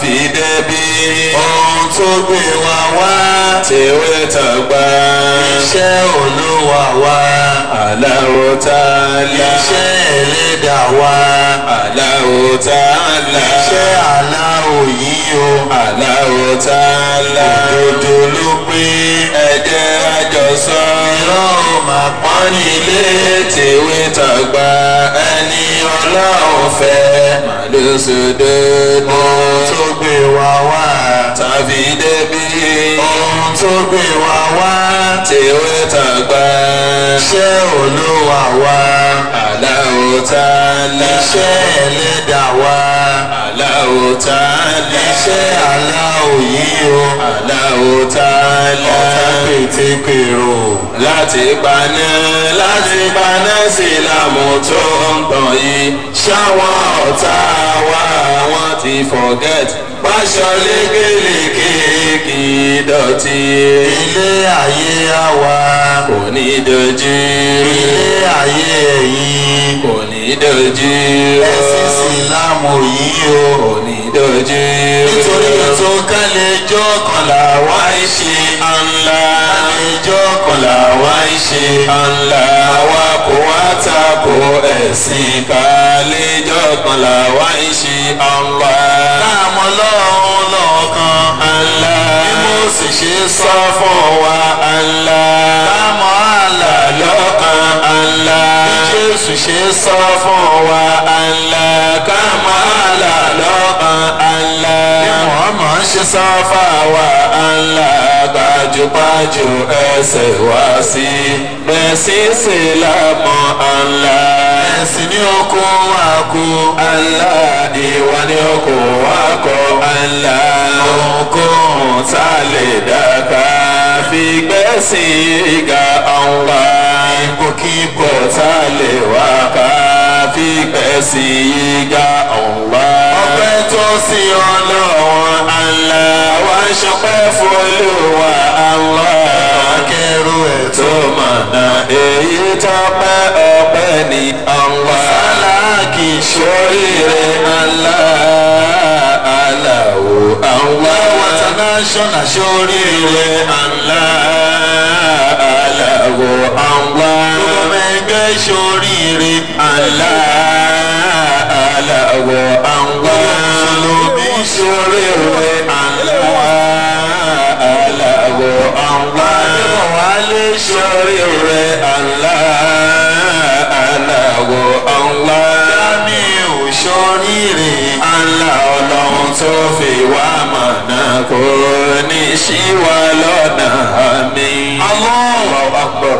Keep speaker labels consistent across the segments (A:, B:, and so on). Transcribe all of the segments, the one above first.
A: tàfi débi
B: ohun tó gbé wa wá
A: tèwé tàgbà
B: iṣẹ́ Olúwa wa
A: Allahu Ta'ala
B: iṣẹ́ Ẹlẹ́dàá wa
A: Allahu Ta'ala
B: iṣẹ́ Allahu yìí o
A: Allahu Ta'ala
B: òdodo ló pé
A: ẹ̀jẹ̀ àjọsọ
B: irọ́ ò máa pọ́n nílé
A: tèwé tàgbà
B: ẹni Ọlọ́run fẹ́
A: màlúùsòdodo
B: ohun tó gbé wa wá
A: tàfi débi
B: ohun tó gbé wa wá
A: tèwé tàgbà
B: iṣẹ́ Olúwa wa
A: Allahu Ta'ala
B: iṣẹ́ Ẹlẹ́dàá wa
A: Allahu Ta'ala
B: iṣẹ́ Allahu yìí o
A: Allahu Ta'ala
B: ọ̀tá pétépèrò
A: láti paná sílámù tó ń tàn yìí ṣáwọn ọ̀tá wa wọ́n ti forget pàṣọ lékelèké kì í dọ̀tí
B: ilé ayé àwa
A: kò ní dojú
B: ilé ayé ẹ̀yìn
A: kò ní dojú
B: ẹ̀sìn Ìsìlámù yìí o
A: kò ní dojú
B: nítorí ètò kálẹ̀jọ́ kan làwa ń ṣe
A: ńlá
B: kálẹ̀jọ́ kan làwa ń ṣe
A: ńlá wa kò wá tako ẹ̀sìn kálẹ́jọ́ kan làwa ń ṣe ńlá
B: láàmú Ọlọ́run lọ́kàn
A: ńlá
B: bí mo sì ṣe sọ
A: sọ fún wa ńlá
B: láàmú àlà
A: lọ́kàn ńlá
B: bí Jésù ṣe sọ
A: fún wa ńlá ká máa là lọ́kàn ńlá
B: bí Muhammad ṣe sọ
A: fáwa ńlá gbajúgbajù ẹsẹ̀ wá sí bẹ́sí sílámù ńlá
B: ẹ̀sìn ní oko àkó
A: ńlá ìwà ní oko wa kọ ńlá ohunkóhun tá a lè dàgbà fi gbẹ́sì ga ńlá
B: ipòkípò
A: tá a lè wá ká fi gbẹ́sì ga ńlá.
B: ọpẹ́ tó sí Ọlọ́run
A: ńlá wá ṣọpẹ́ fún Olúwa ńlá
B: akẹ́rù ẹ̀ tó
A: tó mọ̀nà èyí tọ́pẹ́ ọpẹ́ ní ńlá
B: sáláàkì
A: ṣoríire ńlá aláwo ńlá
B: international ṣoríire
A: ńlá aláwo ńlá
B: gbogbo ẹgbẹ́ ṣoríire
A: ńlá aláwo ńlá
B: mùsùlùmí
A: ṣoríire ńlá aláwo ńlá
B: wálé
A: ṣoríire ńlá aláwo ńlá
B: Jamiu ṣoríire
A: ńlá ọlọ́run tó fi wá mọ̀nà kò ní ṣí wa lọ́nà àmín. Allahu akbar.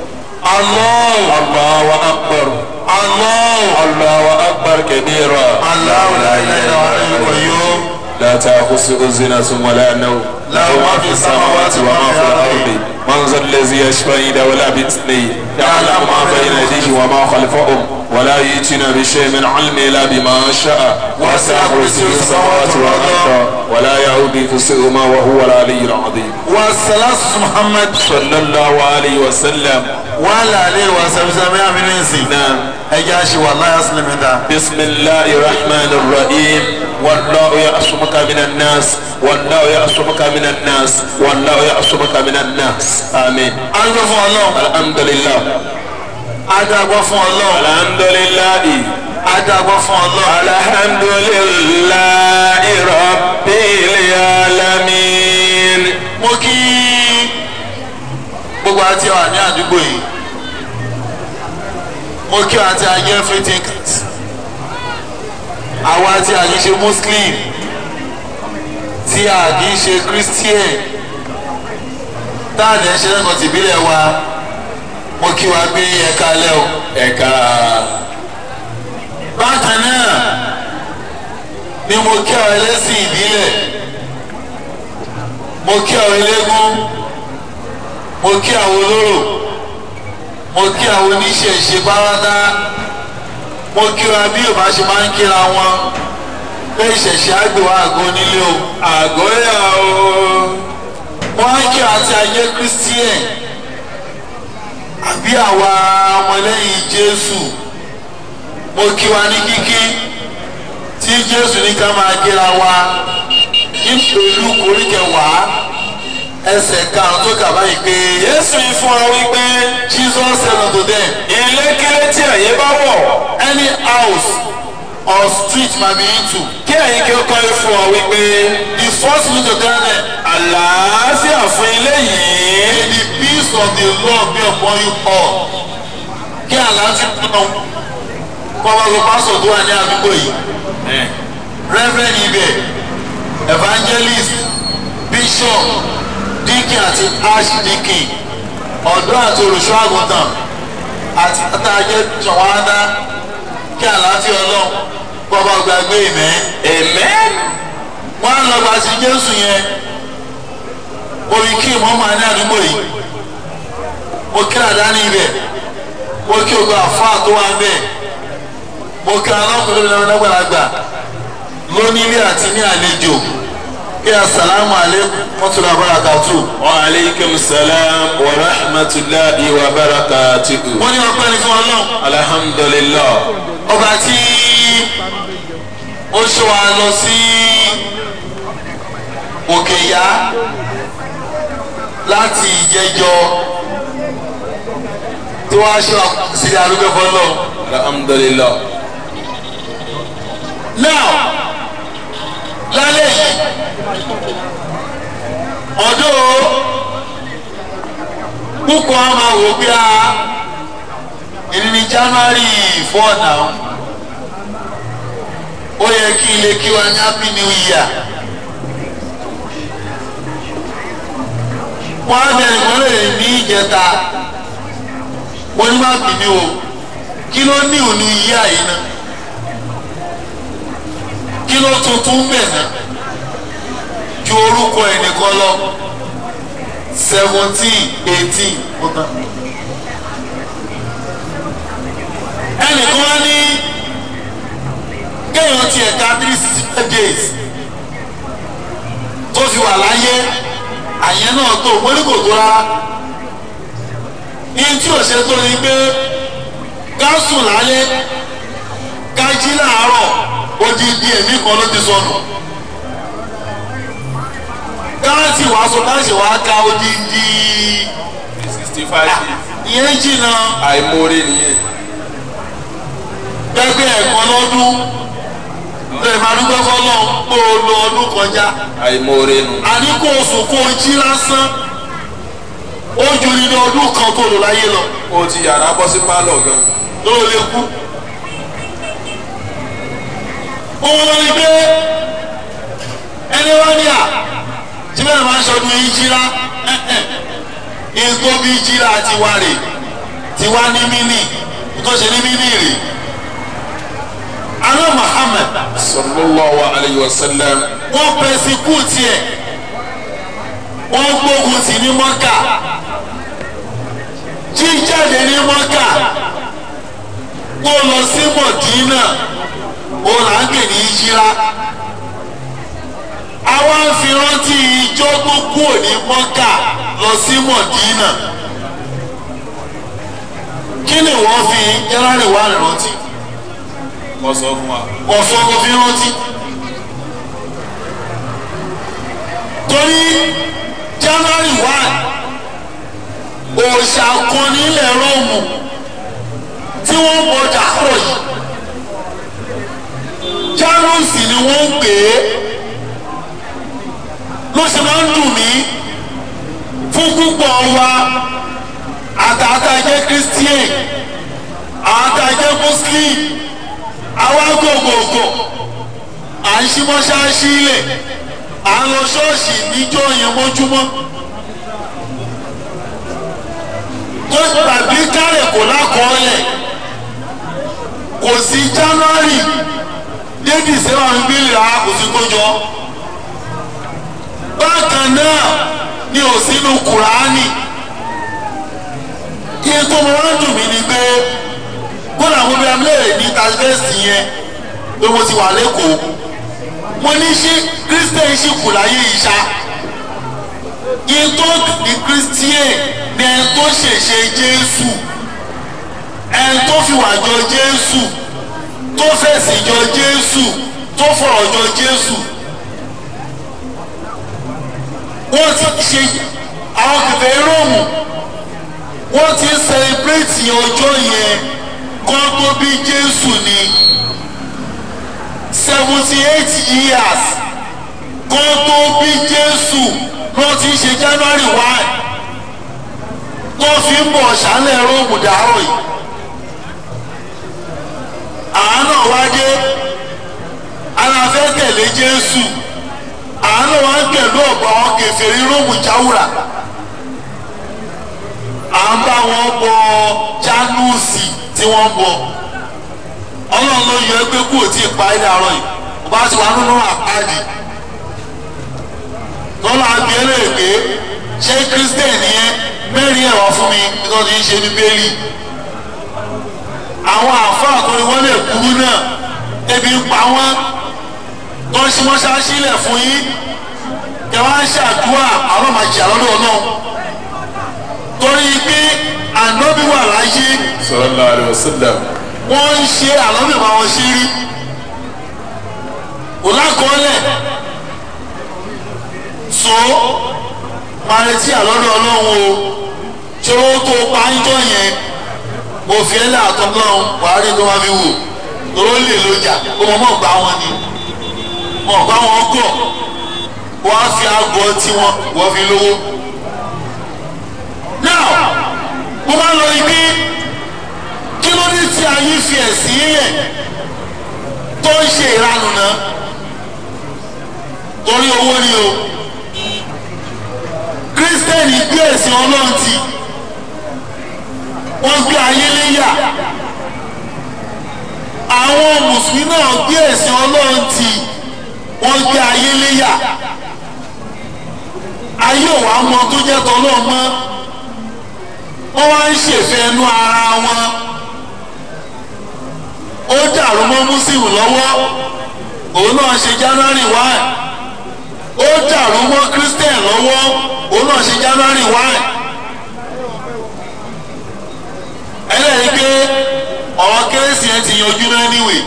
A: Allahu akbar. Allahu akbar kabira.
B: Allahu la ilaha illa huwa
A: لا تأخذه سنة ولا نوم له ما في السماوات وما في الأرض من ذا الذي يشفع عنده ولا بإذنه يعلم ما بين أيديهم وما خلفهم ولا يأتون بشيء من علمه إلا بما شاء وسع كرسيه السماوات والأرض ولا يؤوده حفظهما وهو العلي العظيم.
B: والصلاة محمد
A: صلى الله عليه وسلم
B: وعلى آله وصحبه أجمعين.
A: نعم.
B: أجاشي والله أسلم ده.
A: بسم الله الرحمن الرحيم والله يعصمك من الناس والله يعصمك من الناس والله يعصمك من الناس آمين.
B: أدعو فún Ọlọ́run.
A: alhamdulillah.
B: Adàgbọ́ fún Ọlọ́run.
A: alhamdulillah.
B: Adàgbọ́ fún Ọlọ́run.
A: alhamdulillah rabbil alamin.
B: Mo kí gbogbo àti wà ní àdúgbò yìí. Mo kí àti ajẹ́ free thinkers. Àwa tí a kì í ṣe Muslim, tí a kì í ṣe Christian, tá a dẹ̀ ń ṣe lẹ́kọ̀ọ́ tìbílẹ̀ wa, mo kí wa gbé ẹ̀ka lẹ́ o.
A: ẹ̀ka.
B: Bákan náà ni mo kí àwọn ẹlẹ́sìn ìbílẹ̀, mo kí àwọn eléégún, mo kí àwọn olóró, mo kí àwọn oníṣẹ̀ṣe pátá, mo kí wa bí Yorùbá ṣe máa ń kíra wọn pé ìṣẹ̀ṣe àgbèwà àgọ́ nílé o.
A: àgọ́yà o.
B: wọ́n á kí àti ayé Christian àbí àwa ọmọlẹ́yìn Jésù, mo kí wa ní kíkí tí Jésù ní ká máa kíra wa nínú Lúùkù orí kẹwàá ẹsẹ̀ karùn-ún tó kà báyìí pé
A: Jésù yìí fún wa wípé
B: Jesus said unto them,
A: ilé kílé tí ẹ̀yin bá wọ̀
B: any house or street might be into,
A: kí ẹ̀yin kí ó kọ́ ẹ fún wa wípé
B: the first thing to tell them,
A: àlàáfíà fún ilé yìí.
B: may the peace of the Lord be upon you all. Kí àlàáfíà náà kọ́mọ́gbọ́ pásọ̀ tó wà ní àdúgbò yìí, reverend ibẹ̀, evangelist, bishop, deacon àti archdeacon, ọ̀dọ́ àti olùṣọ́ àgùntàn àti àtàjẹ́ ṣọ̀wádá, kí àlàáfíà ọlọ́run kọ́mọ́ gbàgbé ìmẹ́.
A: Amen.
B: Wọ́n á lọ gba sí Jésù yẹn, orí kí ìmọ̀ọ́mọ́ ní àdúgbò yìí, mo kí àdáni ibẹ̀, mo kí ògbà àfáà tó wà bẹ́ẹ̀, mo kí alákùnrin lọ́wọ́ lágbàlagbà lónílé àti ní àlejò, kí asàlámù alaykum mọ́tòlá barakatu.
A: Wa aleykum salaam wa rahmatulahi wa barakatuhu.
B: wọ́n ní ọpẹ́ ní fún ọlọ́run.
A: Alhamdulillah.
B: ọba tí ó ṣe wa lọ sí òkè ìyá láti ìjẹjọ tí wọ́n á ṣe wa sí arúgbó fọlọ́run.
A: Alhamdulillah.
B: now lálẹ́ yìí ọdún púpọ̀ a máa wò pé èyí ni January 4 náà ó yẹ kí ilé kí wa ní happy new year. wọ́n á bẹ̀rẹ̀ ìmọ̀lẹ̀ ní ìjẹta wọ́n ní má bínú o kí ló ní òun yíyá yìí náà kí ló tuntun bẹ̀ náà ju orúkọ ẹnìkan lọ 17 18 ọ̀tá. ẹnìkan wá ní kéèyàn tiẹ̀ ká 365 days tó fi wà láyé àyẹn náà tó mórí kò tó rárá ní tí ò ṣe tó ní pé ká sùn lálẹ́ ká jí láàárọ̀ odidi ẹ̀mí kan ló ti sọnù káàtì wàá sọ káàtì wàá ka odidi
A: 65 days.
B: ìyẹn jìnnà
A: àìmọ̀re nìyẹn.
B: gbẹgbẹ ẹ̀kan lọ́dún lè máa dúpẹ́ fọlọ́ pé o lo ọdún kọjá
A: àìmọ̀re nù.
B: àní kó o sùn kó o jí lásán ó ju nínú ọdún kan tó lò láyé lọ
A: ó ti yàrá bọ́ sí pálọ̀ gan.
B: ló lè kú. òun lọ ní pé ẹni wá ní à tí bẹ́ẹ̀ máa ń sọdún ìjìlá nǹkan bí ìjìlá tiwa rè tiwa ní mínì tó ṣe ní mínì rè. Àná Muhammad
A: sallallahu alayhi wa sallam.
B: wọ́n pẹ̀sìkúùtì ẹ̀ wọ́n gbógun tì ní Mọ́kà jíjáde ní Mọ́kà kó lọ sí Mọ̀dínà ó là ń pè ní ìjìlá. àwa ń fi rántí ìjọ tó kúrò ní Mọ́kà lọ sí Mọ̀dínà. kí ni wọ́n fi January 1 rántí?
A: wọ́n sọ fún wa.
B: ọ̀sán kò fi rántí. torí January 1 òòṣà kan nílẹ̀ Róòmù tí wọ́n mọ̀ dàpọ̀ yìí Janus ni wọ́n ń pè é. ló ṣe máa ń dùn mí fún púpọ̀ wa àtàtàjẹ́ Christian àtàjẹ́ Muslim àwa gògògò à ń ṣí mọ́ṣáláṣí ilẹ̀ à ń lọ ṣọ́ọ̀ṣì níjọ́ yẹn mọ́júmọ́ tó tàbí kárẹ̀ kò lákọọ́lẹ̀ kò sí January dédì sẹ́wọ̀n ń bílẹ̀ rà kò sí tó jọ bákan náà ni ò sínú Kùránì. iye tó mọ wá dùn mí ni pé kódà mo bí amúlẹ̀ ní tàbíẹ́sì yẹn pé mo ti wà lẹ́kọ̀ọ́ mo ní ṣe Christian ṣì kù láyé ìṣá iye tó ní Christian ní ẹni tó ṣèṣe Jésù ẹni tó fi wà jọ Jésù tó fẹ̀sìn jọ Jésù tó fọ̀rọ̀ jọ Jésù ṣe àwọn kẹfẹ́ róòmù wọ́n ti ń sẹlẹ̀bírẹ́tì ọjọ́ yẹn kọ́ tó bí Jésù ní 78 years kọ́ tó bí Jésù ló ti ń ṣe January 1 tó fi ń bọ̀ ṣálẹ̀ róòmù dàárọ̀ yìí àánú wájú aláfẹ́ tẹ̀lé Jésù àánú wá ń tẹ̀lé ọ̀pọ̀ àwọn kèfèrí róòmù jáwùrà à ń bá wọn bọ Jánúùsì tí wọ́n bọ Ọlọ́run ló yọ ẹgbẹ́ kú òtí ìparí àárọ̀ yìí ọba ti wà nínú àpáàdì lọ́la abiyẹ́lẹ̀ èké ṣé kírísítẹ̀nì yẹn mẹ́rin ẹ̀rọ fún mi nítorí tí ń ṣe ní bẹ́ẹ̀lì àwọn àfáà tó ní wọ́n lè kúrú náà ebi ń pa wọ́n tó ń ṣe mọ́ṣáláṣí lẹ̀ fún yín ẹ wá ń ṣàdúrà àwọn máa jìyà lọ́dọ̀ náà torí pé ànábì wà láyé
A: sallallahu alaihi wasallam
B: wọ́n ń ṣe ànábì bá wọn ṣe rí òlákọọ́lẹ̀ so máa retí àlọ́dọ̀ ọlọ́run o ṣé ó tó pàǹjọ yẹn òfin ẹ̀lẹ́ àtọ́gbọ́n buhari tó máa fi wò lóró lè lójà ó mọ̀ gbá wọn ni mọ̀ gbá wọn gọ̀ wọ́n á fi àgọ́ tí wọ́n fi lówó. now mo máa ń lọ ibi kí ló ní tí ayé fi ẹ̀sìn ilẹ̀ tó ń ṣe ìranù náà torí owó ni o kírísítẹ́nì gbé ẹ̀sìn ọlọ́run tì wọ́n gbé ayé léyà àwọn mùsùlùmí náà gbé ẹ̀sìn ọlọ́run tì wọ́n gbé ayé léyà ayé òwà mọ tó jẹ́ tọ́lọ́run mọ́ wọ́n wá ń ṣèfẹ́ ẹnu ara wọn ó dàrú mọ́ Muslim lọ́wọ́ òun náà ṣe January 1 ó dàrú mọ́ Christian lọ́wọ́ òun náà ṣe January 1 ẹlẹ́rìí pé ọ̀rọ̀ kérésì yẹn ti yanjú náà níwèé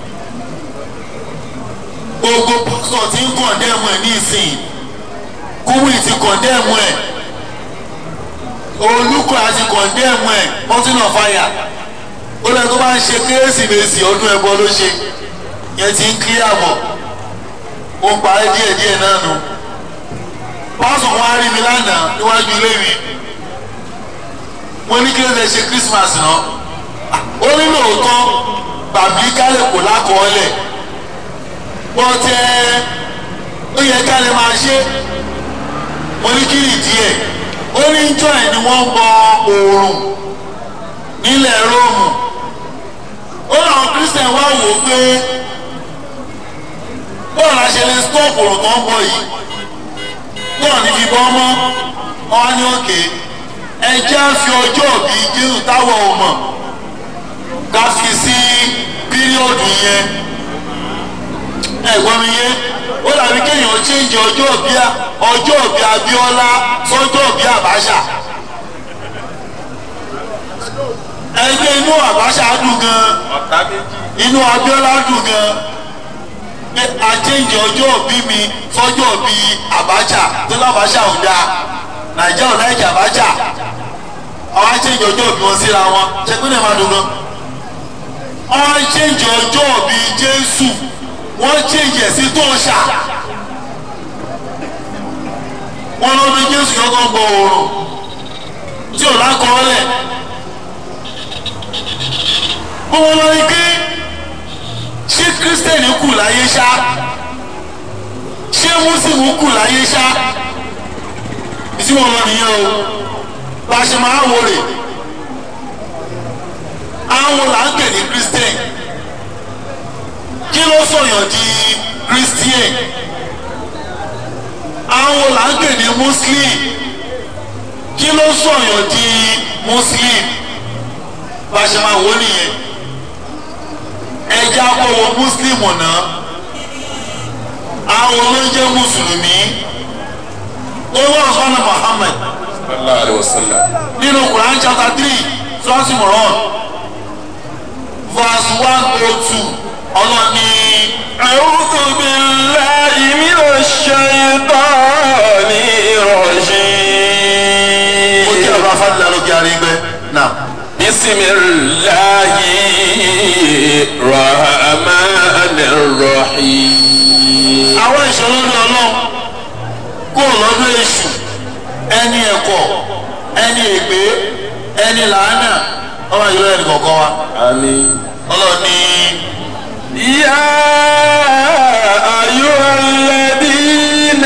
B: gbogbo pásítọ̀ tí ń kọ̀ndẹ́mù ẹ̀ ní ìsìn kúwì ti kọ̀ndẹ́mù ẹ̀ olùkọ́ àti kọ̀ndẹ́mù ẹ̀ mountain of fire ó lẹ́nu tó bá ń ṣe kérésìmesì ọdún ẹbọ ló ṣe yẹn ti ń kílíà bọ̀ ó ń parí díẹ̀díẹ̀ náà nù pásítọ̀ wọn á rí mi lánàá níwájú ilé mi mo ní kí ló lè ṣe Christmas náà ó ní lóòótọ́ bàbí kálẹ̀ kò lákọọ́lẹ̀ wọ́n tẹ́ ó yẹ kálẹ̀ máa ṣe mo ní kí nìdí ẹ̀ ó ní jọ́ ẹ̀ ni wọ́n bọ oòrùn nílẹ̀ Róòmù ó làwọn Christian wá wò ó pé bọ́ọ̀lù àṣẹlẹ̀ stop òrùn tó ń bọ̀ yìí bọ́ọ̀lù ní fi bọ́ mọ́ wọn á ní òkè ẹjẹ́ á fi ọjọ́ bí Jésù táwọn ò mọ̀ ká fi sí píríọ̀dù yẹn ẹ̀gbọ́n mi yé ó dàbí kéèyàn change ọjọ́ bí Abíọ́lá sọ́jọ́ bí Abacha ẹgbẹ́ inú Abacha dùn gan inú Abíọ́lá dùn gan pé a change ọjọ́ bí mi sọ́jọ́ bí Abacha tó lábàṣà ò dáa Nàìjíríà ò láìkí Abacha àwọn change ọjọ́ bí wọn síra wọn ṣe pé ní ẹ̀ máa dùn gan wọ́n change ọjọ́ bí Jésù wọ́n change ẹ̀ sí tó ń ṣà wọ́n lọ bí Jésù yọ kàn bọ oòrùn tí ò lákọọ́lẹ̀ gbogbo lọ rí pé ṣé kírísítẹ́nì kù láyé ṣá ṣé mùsùlùmí kù láyé ṣá ìsí wọn lọ nìyẹn o bá a ṣe máa wò rè àwọn là ń pè ní kírísítẹ́nì kí ló sọ̀yàn di christian àwọn là ń pè ní muslim kí ló sọ̀yàn di muslim bá a ṣe máa wò nìyẹn ẹja kọ̀wọ́ muslim náà àwọn ló ń jẹ́ mùsùlùmí ó wà sọ́nà Muhammad
A: sallallahu alaihi wasallam
B: nínú Quran chapter 3 Surah Imran verse 102 ọlọ́ni.
C: A'udhu billahi minash shaytanir rajim.
A: بسم الله الرحمن الرحيم.
B: àwọn ìṣòro ní ọlọ́run kó lọ́dún èṣù ẹni ẹ̀kọ́ ẹni ègbé ẹni làánà ọmọ ìlú ẹni kọ̀ọ̀kan wa.
A: àmín.
B: ọlọ́run ní.
A: يا أيها الذين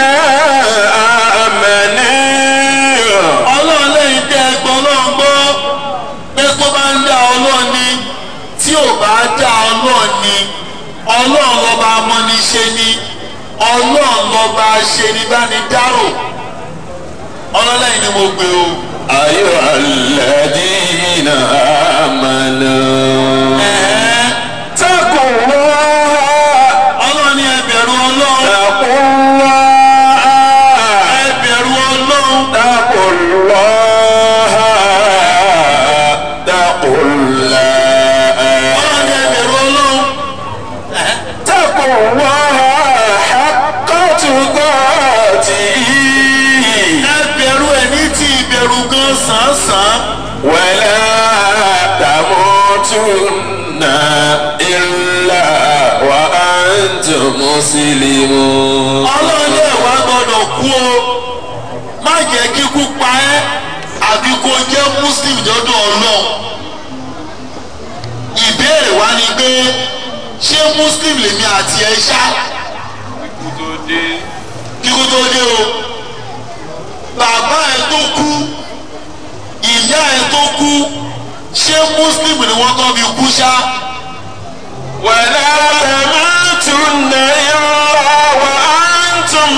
A: آمنوا.
B: ọlọ́run lẹ́yìn tẹ́ ẹgbọ́n ọlọ́run gbọ́ pé tó bá ń dá ọlọ́run ní tí ò bá dá ọlọ́run ní ọlọ́run lọ́ba amọ́niṣe ní ọlọ́run lọ́ba ṣe ní bá ní dárò ọlọ́run lẹ́yìn ni mo gbé o.
A: أيها الذين آمنوا. اتقوا الله.
B: ọlọ́run ní ẹ bẹ̀rù ọlọ́run.
A: اتقوا الله.
B: ẹ bẹ̀rù ọlọ́run.
A: اتقوا الله. اتقوا الله.
B: ọlọ́run ní ẹ bẹ̀rù ọlọ́run.
A: اتقوا الله حق تقاته.
B: ẹ bẹ̀rù ẹ̀ ní ti ìbẹ̀rù gan sàn-án.
A: ولا تموتن إلا وأنتم مسلمون.
B: ọlọ́run ní ẹ̀wá gbọ́dọ̀ kú o má jẹ́ kíkú pa ẹ́ àbí kó jẹ́ muslim dọ́dọ̀ ọlọ́run. ìbéèrè wa ni pé ṣé muslim lèmi àti ẹ ṣá kíkú tó dé o bàbá ẹ tó kú ìyá ẹ tó kú ṣé muslim ni wọ́n tọ́ mi kú ṣá.
A: ولا تموتن إلا وأنتم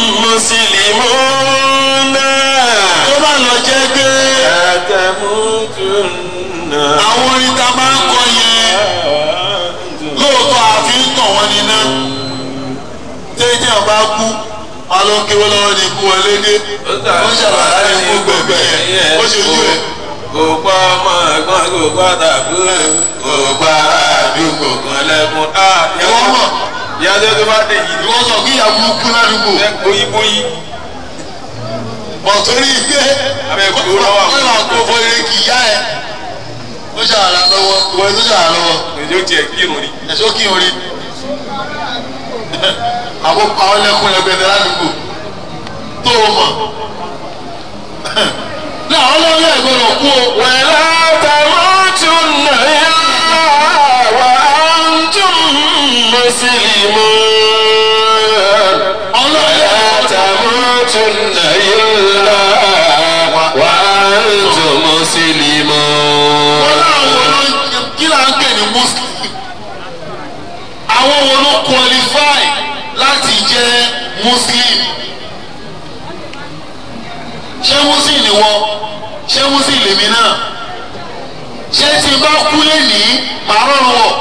A: مسلمون.
B: tó bá lọ jẹ́ pé
A: لا تموتن.
B: àwọn orin tá a máa ń kọ yẹn lóòótọ́ àfi ń tàn wọ́n níná téèyàn bá kú alókèwé lọ́wọ́ ní ikú wọlé dé ó ṣàlàyé ikú gbẹ̀gbẹ̀ yẹn ó ṣe ojú ẹ̀.
A: kò pa ọmọ ẹ̀gbọ́n kò pa tàbúrò kò pa àdúgbò kan lẹ́kùn.
B: ìwọ mọ̀
A: ìyájọ́ tó bá dé yìí.
B: ìwọ sọ kí ìyàwó kú ládùúgbò.
A: ẹ bóyíbóyí.
B: bọ̀ torí pé wọ́n máa kó fọ eré kì í yá ẹ̀ ó ṣàlàyé lọ́wọ́ ìwọ ẹ̀ tó ṣàlàyé lọ́wọ́
A: èdè ó tiẹ̀ kírun ni.
B: ẹ̀ṣọ́ kí n rí àbó pa ọ́ lẹ́kùn ẹgbẹ̀rún ládùúgbò tó o mọ̀ náà ọlọ́run ẹ̀ gbọ́dọ̀ kú o.
A: ولا تموتن إلا وأنتم مسلمون. ولا تموتن إلا وأنتم مسلمون.
B: wọ́n láwọn ló kí là ń pè ní muslim àwọn wo ló qualify láti jẹ́ muslim ṣé muslim ni wọ́n ṣé muslim lèmi náà ṣé tí n bá kú lẹ́nìí màá rọrùn wọ̀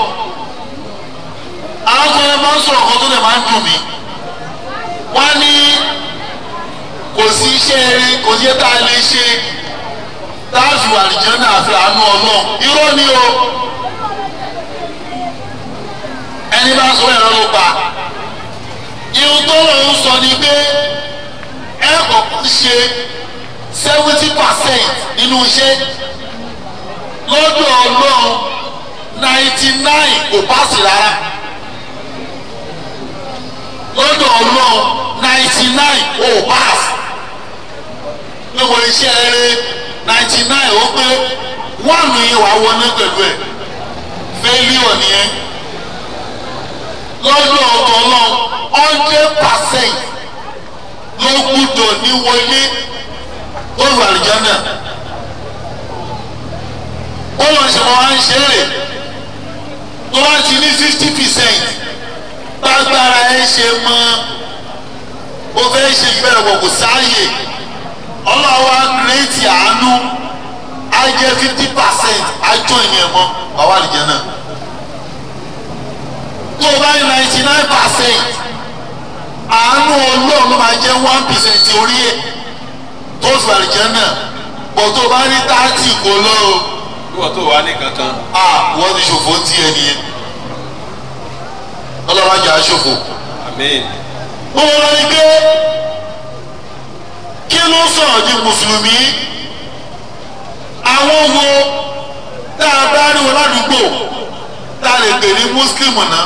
B: àwọn kan máa ń sọ̀rọ̀ kan tó dẹ̀ máa ń dùn mí wọ́n ní kò sí iṣẹ́ eré kò sí tá a lè ṣe táàfì wà nìjẹ́ náà fi àánú ọlọ́run irọ́ ni o ẹni bá sọ ẹ̀rọ ló pa irun tó lọ́run sọ ni pé ẹ kọ̀ọ̀kan ṣe 70% nínú iṣẹ́ lọ́dọ̀ ọlọ́run 99 kò pàṣẹ rárá lọ́dọ̀ ọlọ́run 99 kò pàṣẹ gbogbo iṣẹ́ eré 99 ó pé wọ́n àmì yẹn wà wọlé pẹ̀lú ẹ̀ failure nìyẹn lọ́dọ̀ ọ̀tọ̀ náà 100% ló gbúdọ̀ ní wọlé tó lù àlùjánnà ó lọ ṣe wọn á ń ṣe rè tó bá ti ní 50% gbàgbára ẹ ṣe mọ o fẹ́ ṣe ìbẹ̀rẹ̀ wọ̀ kò sáàyè ọlọ́wọ́ kírẹ́tì àánú á jẹ́ 50% àjọ ìyẹn mọ́ àwọn àlùjánnà tó o bá ní 99% àánú ọlọ́run ló máa jẹ́ 1% orí ẹ̀ tó fi àlùjánnà bọ̀ tó o bá ní 30 kò lọ o.
A: wọ́n tó wà ní kankan.
B: wọ́n ti ṣòfò ń tiẹ̀ nìyẹn ọlọ́run ajá ṣòfò.
A: àmín.
B: mo wọ́n rí pé kí ló sọ̀rọ̀ di mùsùlùmí àwọn wo tá a bá rí wọn ládùúgbò tá a lè pè ní muslim náà.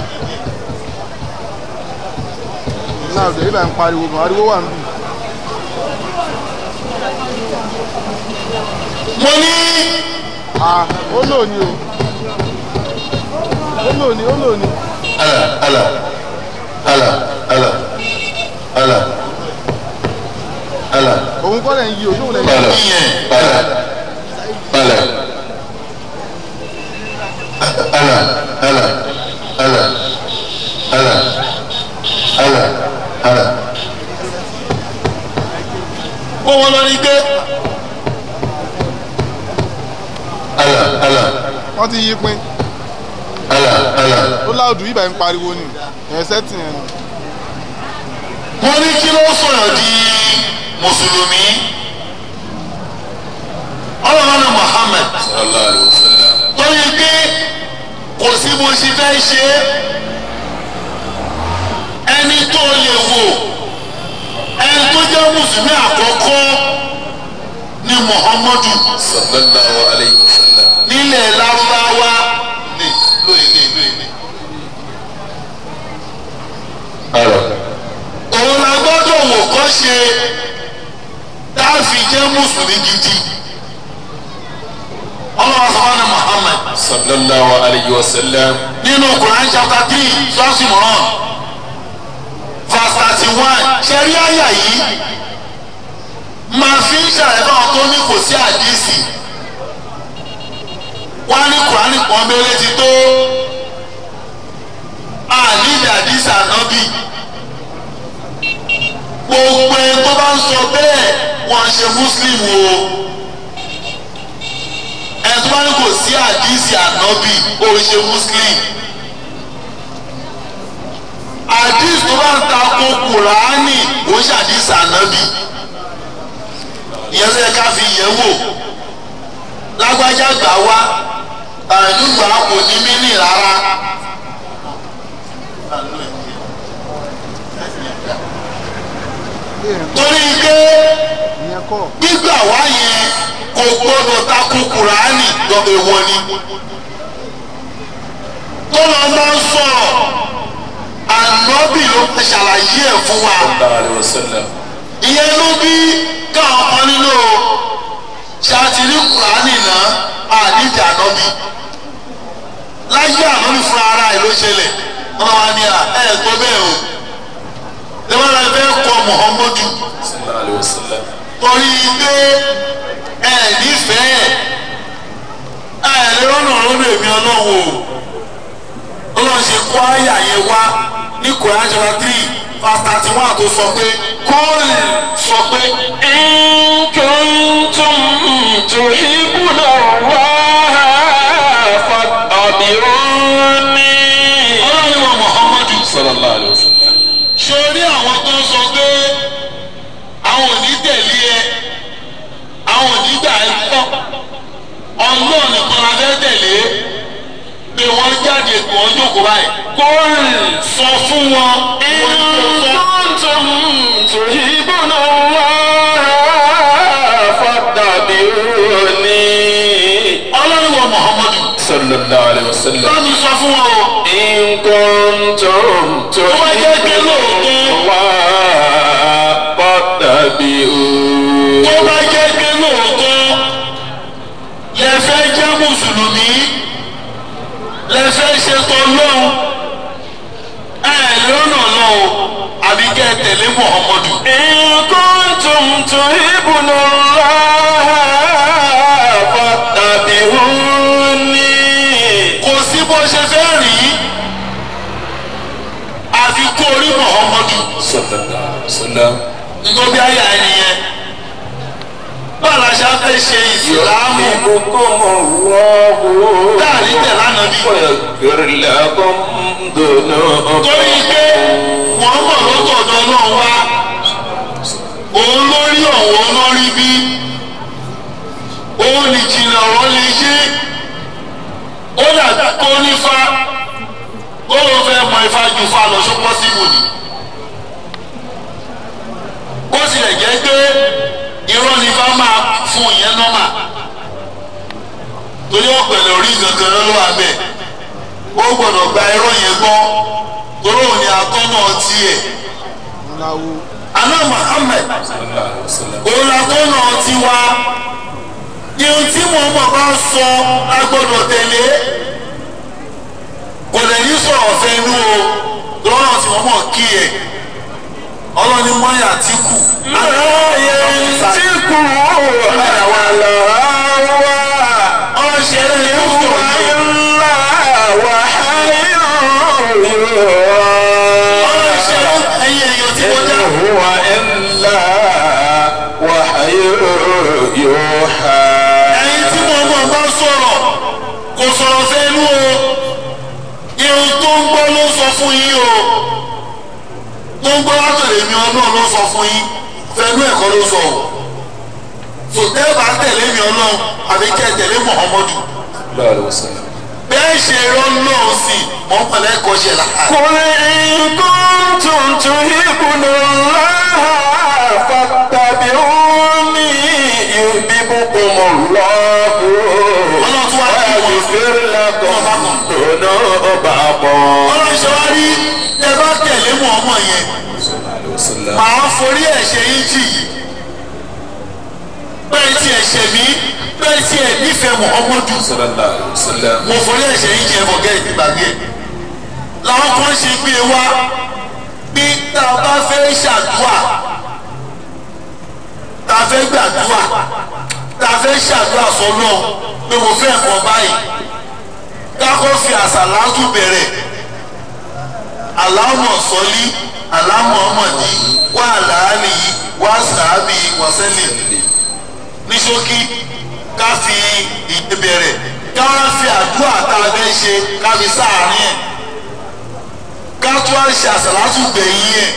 C: náà ṣe ibà ń pariwo gan ariwo wà níbí.
B: mo ní.
C: ó lò ní o ó lò ní ó lò ní.
B: ala
C: òun kọ́ lẹ̀ ń yí o yóò lẹ̀ ń yí.
B: kó wọn lọ ní gbé.
C: wọ́n ti yí pín. ó láòdù ibà ń pariwo ni ẹ̀ẹ́sẹ̀ tì yẹn ni.
B: wọ́n ní kí ló sọ̀rọ̀ di mùsùlùmí ọlọ́run Muhammad torí pé kò sí bó ṣe fẹ́ ṣe ẹni tó lè wò ẹni tó jẹ́ mùsùlùmí àkọ́kọ́ ní Muhammadu
A: sallallahu alayhi wa sallam.
B: nílẹ̀ Lárúbáwá ní lóyìn. òun la gbọ́dọ̀ wò kọ́ ṣe tá a fi jẹ́ mùsùlùmí gidi ọlọ́wọ́ sọ́wọ́n ní Muhammad
A: sallallahu alayhi wa sallam.
B: nínú Quran chapter 3 sọ́ọ̀sì mọ́rán verse 31 ṣẹ́rí àyà yìí máa fi ń ṣàrẹ́fà tó ní kò sí àdísì wọ́n ní Quran pọ́nbélé ti tó àníbi àdísì ànábì gbogbo ẹni tó bá ń sọ bẹ́ẹ̀ wọ́n ṣe muslim o ẹni tó bá ní kò sí àdísì ànábì ó ṣe muslim àdísì tó bá ń ta ko kùránì ó ṣe àdísì ànábì ìyẹn tó yẹ ká fi yẹ̀ wò lágbájá gbà wá àdúgbò kò ní mí nì rárá. torí pé gbígbà wá yẹn kò gbọdọ̀ takò kùránì lọ́bẹ̀ wọn ni tó lọ máa ń sọ̀rọ̀ ànábì ló ń ṣàlàyé ẹ̀ fún wa ìyẹn ló bí káwọn kan nínú ṣàtìrí kùránì náà àdìjà ànábì láyé ànábì fún ara ẹ̀ ló ṣẹlẹ̀ wọn wá ní ẹ̀ tó bẹ́ẹ̀ o lẹ́wọ́n la fẹ́ kọ́ Muhammadu torí pé ẹ nífẹ̀ẹ́ ẹ lérọ́nà lórí èmi ọlọ́wọ́ ọlọ́run ṣe kó àyà yẹn wá ní Quran chapter 3 verse 31 tó sọ pé kóòlì sọ pé
A: in kuntum tuhibbuna Allah fattabi'uni.
B: ọlọ́run wa Muhammadu
A: sallallahu alayhi wa sallam.
B: sórí àwọn tó ń sọ pé àwọn ò ní tẹ̀lé ẹ àwọn ò ní gbà ẹ gbọ́ ọlọ́run nìkan la fẹ́ tẹ̀lé pé wọ́n jáde kí wọ́n jókòó báyìí kóòlì sọ fún wọn.
A: in kuntum tuhibbuna Allah fattabi'uni.
B: ọlọ́run wa Muhammadu
A: sallallahu alayhi wa sallam.
B: lọ́nu sọ fún wọn o.
A: in kuntum tuhibbuna Allah fattabi'uni.
B: tó bá jẹ́ pé lóòótọ́ lẹ fẹ́ jẹ́ mùsùlùmí lẹ fẹ́ ṣe tọ́lọ́hún lọ́nà lọ́wọ́ àbí kẹ́ ẹ tẹ̀lé Muhammadu.
A: in kuntum tuhibbuna Allah fattabi'uni.
B: kò sí bó ṣe fẹ́ rí àfi kó orí Muhammadu.
A: sallallahu alayhi wa sallam.
B: nítorí àyà ẹni yẹn báwo la ṣe fẹ́ ṣe ìsìlámù dáàrí tẹ̀ lánàá bí. torí pé wọ́n mọ̀ lọ́tọ̀ọ̀dọ̀ náà wá òun lórí ọ̀wọ́ lórí bí òun ní jìnnà ọ̀rọ̀ lè ṣe ó dàbí kó nífa ó ló fẹ́ mọ ifá ju fa lọ sọ pọ́sibù ni ó sì lè jẹ́ pé irọ́ nífa máa fún ìyẹn nọ́mà torí ọ̀pẹ̀lẹ̀ orí gangan ló wà bẹ́ẹ̀ ó gbọ́dọ̀ gba irọ́ yẹn gbọ́ torí òun ni atọ́nà tiẹ̀ aná Muhammad òun atọ́nà tiwa irun tí Muhammad bá sọ a gbọ́dọ̀ tẹ̀lé kò lè ní sọ̀rọ̀ fẹ́nu o lọ́nà tí Muhammad kí ẹ̀ ọlọ́ni mọ́yà tí kù.
A: mọ́yà tí kù àwa lọ́wọ́
B: ọ̀ṣẹ̀rẹ̀ yóò sọ̀rọ̀ yìí.
A: ńlá wàhálà yóò.
B: ọ̀ṣẹ̀rẹ̀ ẹ̀yẹ èèyàn tí mo dá.
A: wà ńlá wàhálà yóò ha.
B: ẹ̀yin tí Muhammad bá sọ̀rọ̀ kò sọ̀rọ̀ fẹ́nu o irun tó ń gbọ́ ló sọ fún yín o tó ń gbọ́ látọ̀lẹ̀ mi ọlọ́run ló sọ fún yín fẹ́nu ẹ̀kọ́ ló sọ o sòtẹ́ bá tẹ̀lé mi ọlọ́run àbí kẹ́ tẹ̀lé Muhammadu bẹ́ẹ̀ ṣe rọ́lọ́run sí mọ́ pẹ̀lẹ́ ẹ̀kọ́ ṣe là.
A: qul in kuntum tuhibbunallaha fattabi'uni yuhbibkumullahu wa yaghfir lakum dhunubakum.
B: ọlọ́run ṣe wá rí ẹ bá tẹ̀lé Muhammad yẹn màá forí ẹ̀ṣẹ̀ yín jì yìí bẹ́ẹ̀ tí ẹ̀ṣẹ̀ mi bẹ́ẹ̀ tí ẹ̀ nífẹ̀ẹ́ Muhammadu mo forí ẹ̀ṣẹ̀ yín jì ẹ̀ bọ̀ gẹ́gẹ́ gbàgbé làwọn kan ṣe gbé e wá bí tá a bá fẹ́ ṣàdúrà tá a fẹ́ gbàdúrà tá a fẹ́ ṣàdúrà sọ́nà pé mo fẹ́ nǹkan báyìí kákó fi àsàlátù bẹ̀rẹ̀ Allahumma salli ala Muhammadi wa ala alihi wa sahbihi wa sallim ní ṣókí ká fi ìyè bẹ̀rẹ̀ ká wá fi àdúrà tá a fẹ́ ṣe ká fi sáàárín ẹ̀ ká tó wá ṣe àsàlátù gbẹ̀yìn ẹ̀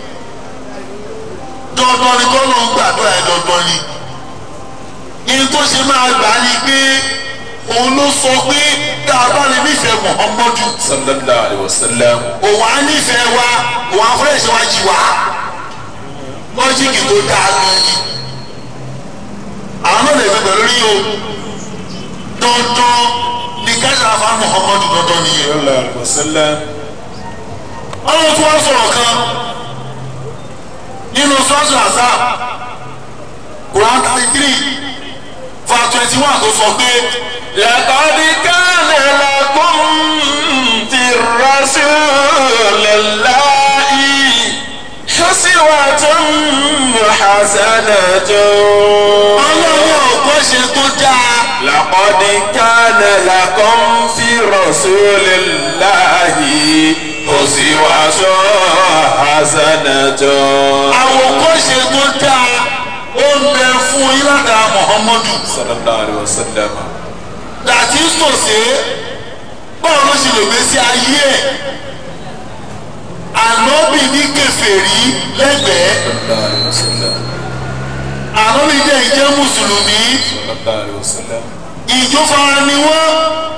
B: dandan ni kọ́ ló ń gbàdúrà ẹ̀ dandan ni ní tó ṣe máa gbà ní pé òun ló sọ pé tá a bá lè nífẹ̀ẹ́ Muhammadu
A: sallallahu alaihi wasallam.
B: òun á nífẹ̀ẹ́ wa òun á fẹ́rẹ̀ ṣe wá jì wá lọ́jíìkì tó dáa gan ni àwọn náà lè fi pẹ̀lú rí o dandan ní kájà fa Muhammadu dandan nìyẹn.
A: sallallahu alaihi wasallam.
B: ọlọ́run tí wọ́n sọ̀rọ̀ kan nínú sọ́ọ̀sì àṣà Quran 33 verse 21 tó sọ pé.
A: لقد كان لكم في الرسول الله أسوة حسنة.
B: ọlọ́run ọ̀gbọ́n ṣe tó dáa.
A: لقد كان لكم في رسول الله أسوة حسنة.
B: àwòkọ́ṣe tó dáa ó ń bẹ fún yín látara Muhammadu.
A: sallallahu alaihi wasallam.
B: dàtí sòsè báwo ló ṣe lè gbé sí ayé ẹ̀ ànábì ní kèfèrí lẹ́gbẹ̀ẹ́
A: sallallahu alaihi wasallam.
B: ànábì jẹ́ ìjẹ́ mùsùlùmí
A: sallallahu alaihi wasallam.
B: ìjó fara ni wọ́n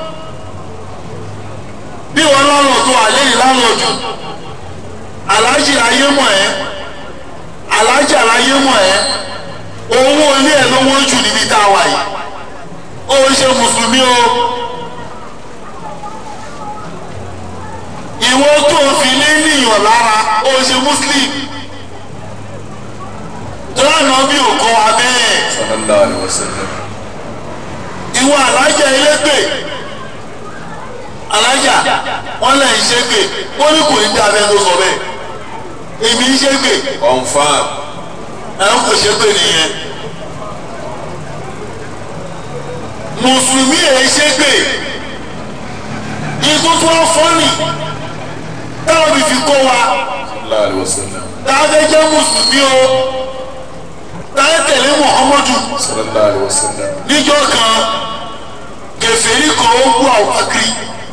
B: bí wọn lọ́rọ̀ tó àlẹ́yìn lálọ́ jù aláàjì ayé mọ̀ ẹ́ aláàjì aláyé mọ̀ ẹ́ owó ilé ẹ̀ ló wọ́n jù níbi tá a wà yìí ó ń ṣe mùsùlùmí o ìwọ tó fi lé níyàn lára ó ń ṣe muslim tó lánàá bí ò kọ́ wa bẹ́ẹ̀
A: sallallahu alaihi wasallam.
B: ìwọ alájà ilégbè alájà wọn lè ń ṣègbè wọn ní kò ní dá abẹ tó sọ bẹ́ẹ̀ èmi ń ṣègbè
A: confam.
B: ẹ̀rọ kò ṣègbè nìyẹn mùsùlùmí ẹ̀ ń ṣègbè ikú tó wọ́n fọ́nì táwọn fi fi kó wa
A: sallallahu alaihi wasallam.
B: táwọn jẹ́ mùsùlùmí o táwọn tẹ̀lé Muhammadu
A: sallallahu alaihi wasallam.
B: níjọ́ kan kèfèrí kan ó kú Abubakar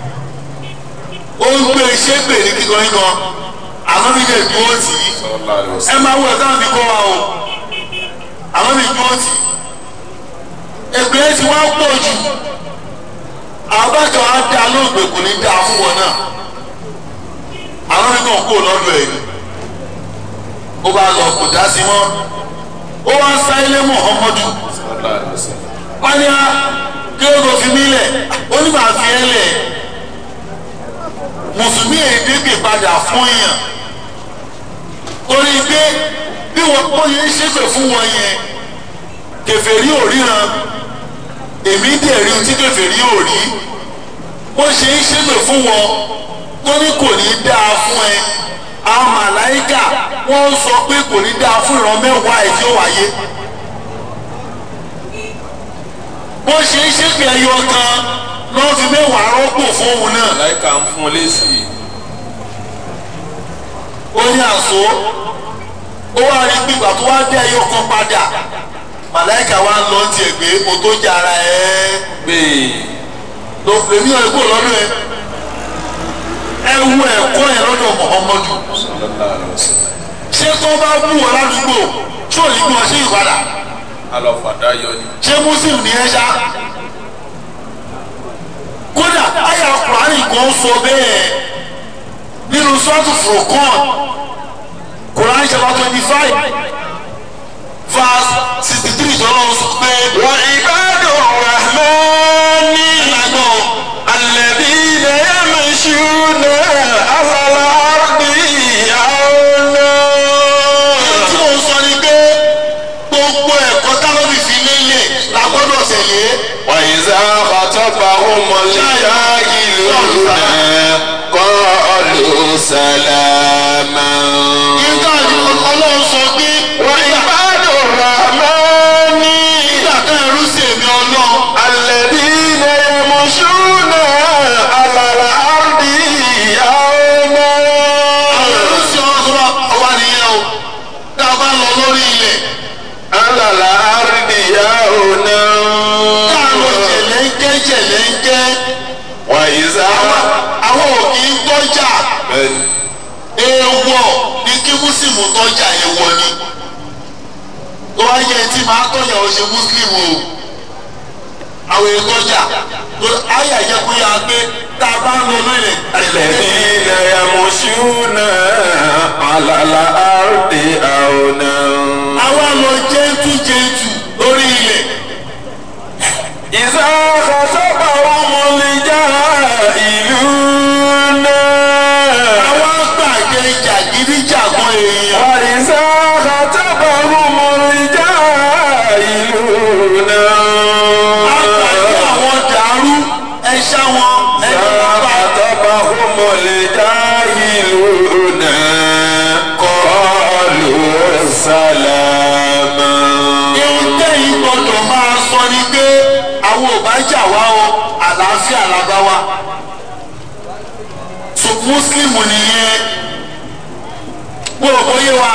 B: ó ń gbé ṣépè ní kíkan kan àwọn mi lè dúró tì í
A: sallallahu alaihi
B: ẹ
A: wasallam.
B: máa wọ ẹ̀ka mi kọ́ wa o àwọn mi dúró tì í ẹgbẹ́ tí wọ́n pọ̀ jù àbájọ á dá lóògbé kò ní dá fún wọn náà àwọn mi kàn kó lọ́dọ̀ ẹ̀ ni ó bá lọ kò dá sí mọ́ ó wá ń sá ilé Muhammadu
A: sallallahu alaihi wasallam.
B: wọ́n ní kí ló tó fi mí lẹ̀ ó ní màá fi ẹ́ lẹ̀ mùsùlùmí èdègbè padà fún yàn torí pé bí wọ́n kọ́ yẹn ṣépè fún wọn yẹn kèfèrí ò ríran èmi dẹ̀ rí ohun tí kèfèrí ò rí wọ́n ṣe ń ṣépè fún wọn tó ní kò ní dáa fún ẹ àwọn màláíkà wọ́n ń sọ pé kò ní dáa fún ìran mẹ́wàá ẹ̀ tí ó wáyé wọ́n ṣe ń ṣépè ẹyọ kan lọ́ọ́ fi mẹ́wàá rọ́pò fóun náà.
A: màláíkà ń fún un lésì.
B: ó ní àṣọ ó wá rí gbígbà tó wá dé ẹyọ kan padà màláíkà wa ń lọ tiẹ̀ gbé o tó jẹ ara ẹ̀ lọ èmi ò kó lọ́dọ̀ ẹ wú ẹ̀kọ́ yẹn lọ́dọ̀ Muhammadu ṣé tó bá bú wọn ládùúgbò tí ò ní gbé wọn sí ìpadà
A: alọ́fàdá yọ ni.
B: ṣé muslim ni ẹ ṣá kódà àyà Kùránì kan sọ bẹ́ẹ̀ nínú sọ́ọ̀tù Furqan Quran chapter 25 verse 63 tọ́lọ́ sọ pé.
A: wa ibadur rahmani alladhina yamshuna ala al-ardi hawna.
B: tí ó sọ ni pé gbogbo ẹ̀kọ́ táwọn fi lélẹ̀ la gbọ́dọ̀ tẹ̀lé.
A: wa iza khatabahumul jahiluna qalu salama.
B: Ọlọ́run sọ pé
A: wa ibadur rahmani
B: nígbà tá ẹrú sí èmi Ọlọ́run.
A: alladhina yamshuna ala al-ardi hawna.
B: àwọn ẹrú sí ọlọ́run ọba nìyẹn o tá a bá lọ lórí ilẹ̀.
A: ala al-ardi hawna.
B: tá a lọ jẹ̀lẹ́ńkẹ́.
A: wa iza.
B: àwọn ò kì í tọ́jà. èèwọ̀ ni kí mùsùlùmí tọ́jà èèwọ̀ ni. tó wá yẹ tí máa tọ́jà ó ṣe mùsùlùmí o. àwọn èèyàn tọ́jà tó ayà jẹ́ kó yára pé tá a bá ń lọ lórí ilẹ̀.
A: alladhina yamshuna ala al-ardi hawna.
B: àwa lọ jẹ́ntú lórí ilẹ̀.
A: iza khatabahumul jahiluna.
B: àwa gbàgbé jàgídíjàgan èèyàn.
A: wa iza khatabahumul jahiluna.
B: àgbàgbé àwọn dàrú ẹ̀ṣá wọn ẹ̀ṣá bàbá.
A: khatabahumul jahiluna qalu salama.
B: ihun tẹ́yìn gbọ́dọ̀ máa sọ ni pé àwọn ò bá jà wá o àlàáfíà la bá wa. so muslim nìyẹn mo rò bóyá wa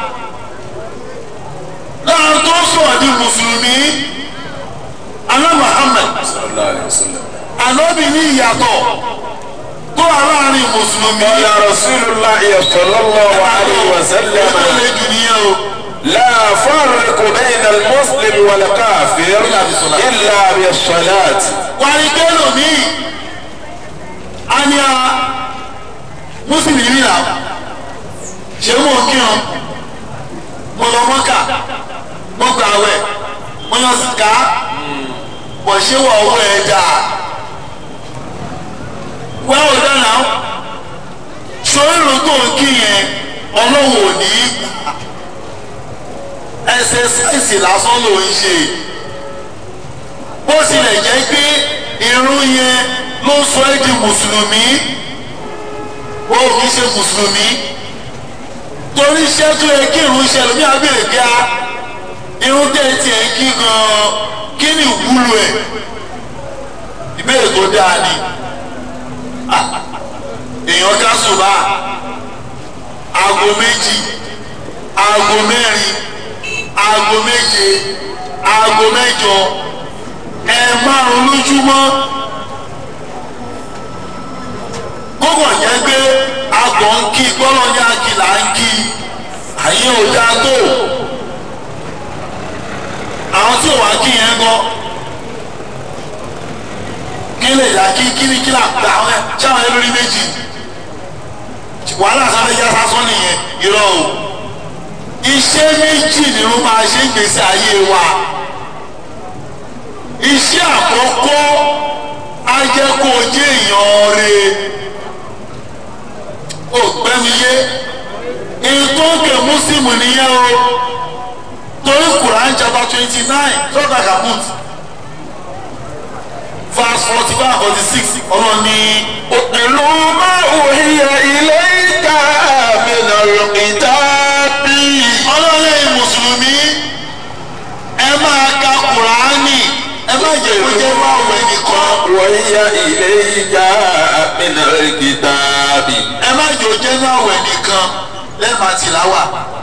B: lára tó sọ̀rọ̀ di mùsùlùmí alá Muhammad
A: sallallahu alaihi wasallam.
B: ànábì ní ìyàtọ̀ tó wà láàrin mùsùlùmí.
A: qala rasulullah sallallahu alaihi wasallam.
B: ó lè dùn níyẹn o.
A: لا فرق بين المسلم والكافر إلا بالصلاة.
B: wàlídẹ́lò mi a ní a mùsùlùmí rí la ṣé mo kírun mo lọ Mọ́kà mo gbà wẹ̀ mo yan sìgá bọ̀ ṣé wà owó ẹ̀ dà wẹ́ ò dáná ṣòro tó ń kí yẹn Ọlọ́run ò ní í ẹsẹsáìsì lásán ló ń ṣe bó tilẹ̀ jẹ́ pé irun yẹn ló sọ ẹ́ di mùsùlùmí ó kì í ṣe mùsùlùmí torí iṣẹ́ tó yẹ kí irun ṣe lómi àbẹ̀rẹ̀ bí a irun tẹ̀ tiẹ̀ ń kí gan-an kí ni ìwúlò ẹ̀ ìbéèrè tó dáa ni èèyàn ká sùbà aago méjì aago mẹ́rin aago méje aago mẹ́jọ márùn lójúmọ́ gbogbo yẹn gbé agbọ̀ ń kí gbọ́dọ̀ ní akìlà ń kí àyè ò dáa tó àwọn tí ò wá kí yẹn gbọ́ kí lè dá kí là gbà àwọn sáwọn ẹ lórí méjì wàhálà sáré yá sásán nìyẹn irọ́ o. Iṣẹ́ méjì ni wọ́n máa ṣe ń gbèsè ayé wa iṣẹ́ àkọ́kọ́ á jẹ́ kó o jẹ́ èèyàn rẹ̀ ó gbẹ́mi yé ìtọ́kè Muslim nìyẹn o torí Quran chapter 29 sọ́dà kaput verse 45-46 ọlọ́run ní.
A: òtẹ̀lú máa wòye ilé ìka minal kitabi.
B: ọlọ́run lẹ́yìn mùsùlùmí ẹ máa ka Kùránì ẹ má jẹ́ kó jẹ́ máa wẹ̀ nìkan.
A: wòye ilé ìka minal kitabi.
B: ẹ má jò jẹ́ máa wẹ̀ nìkan lẹ́ẹ̀ma tìláwà.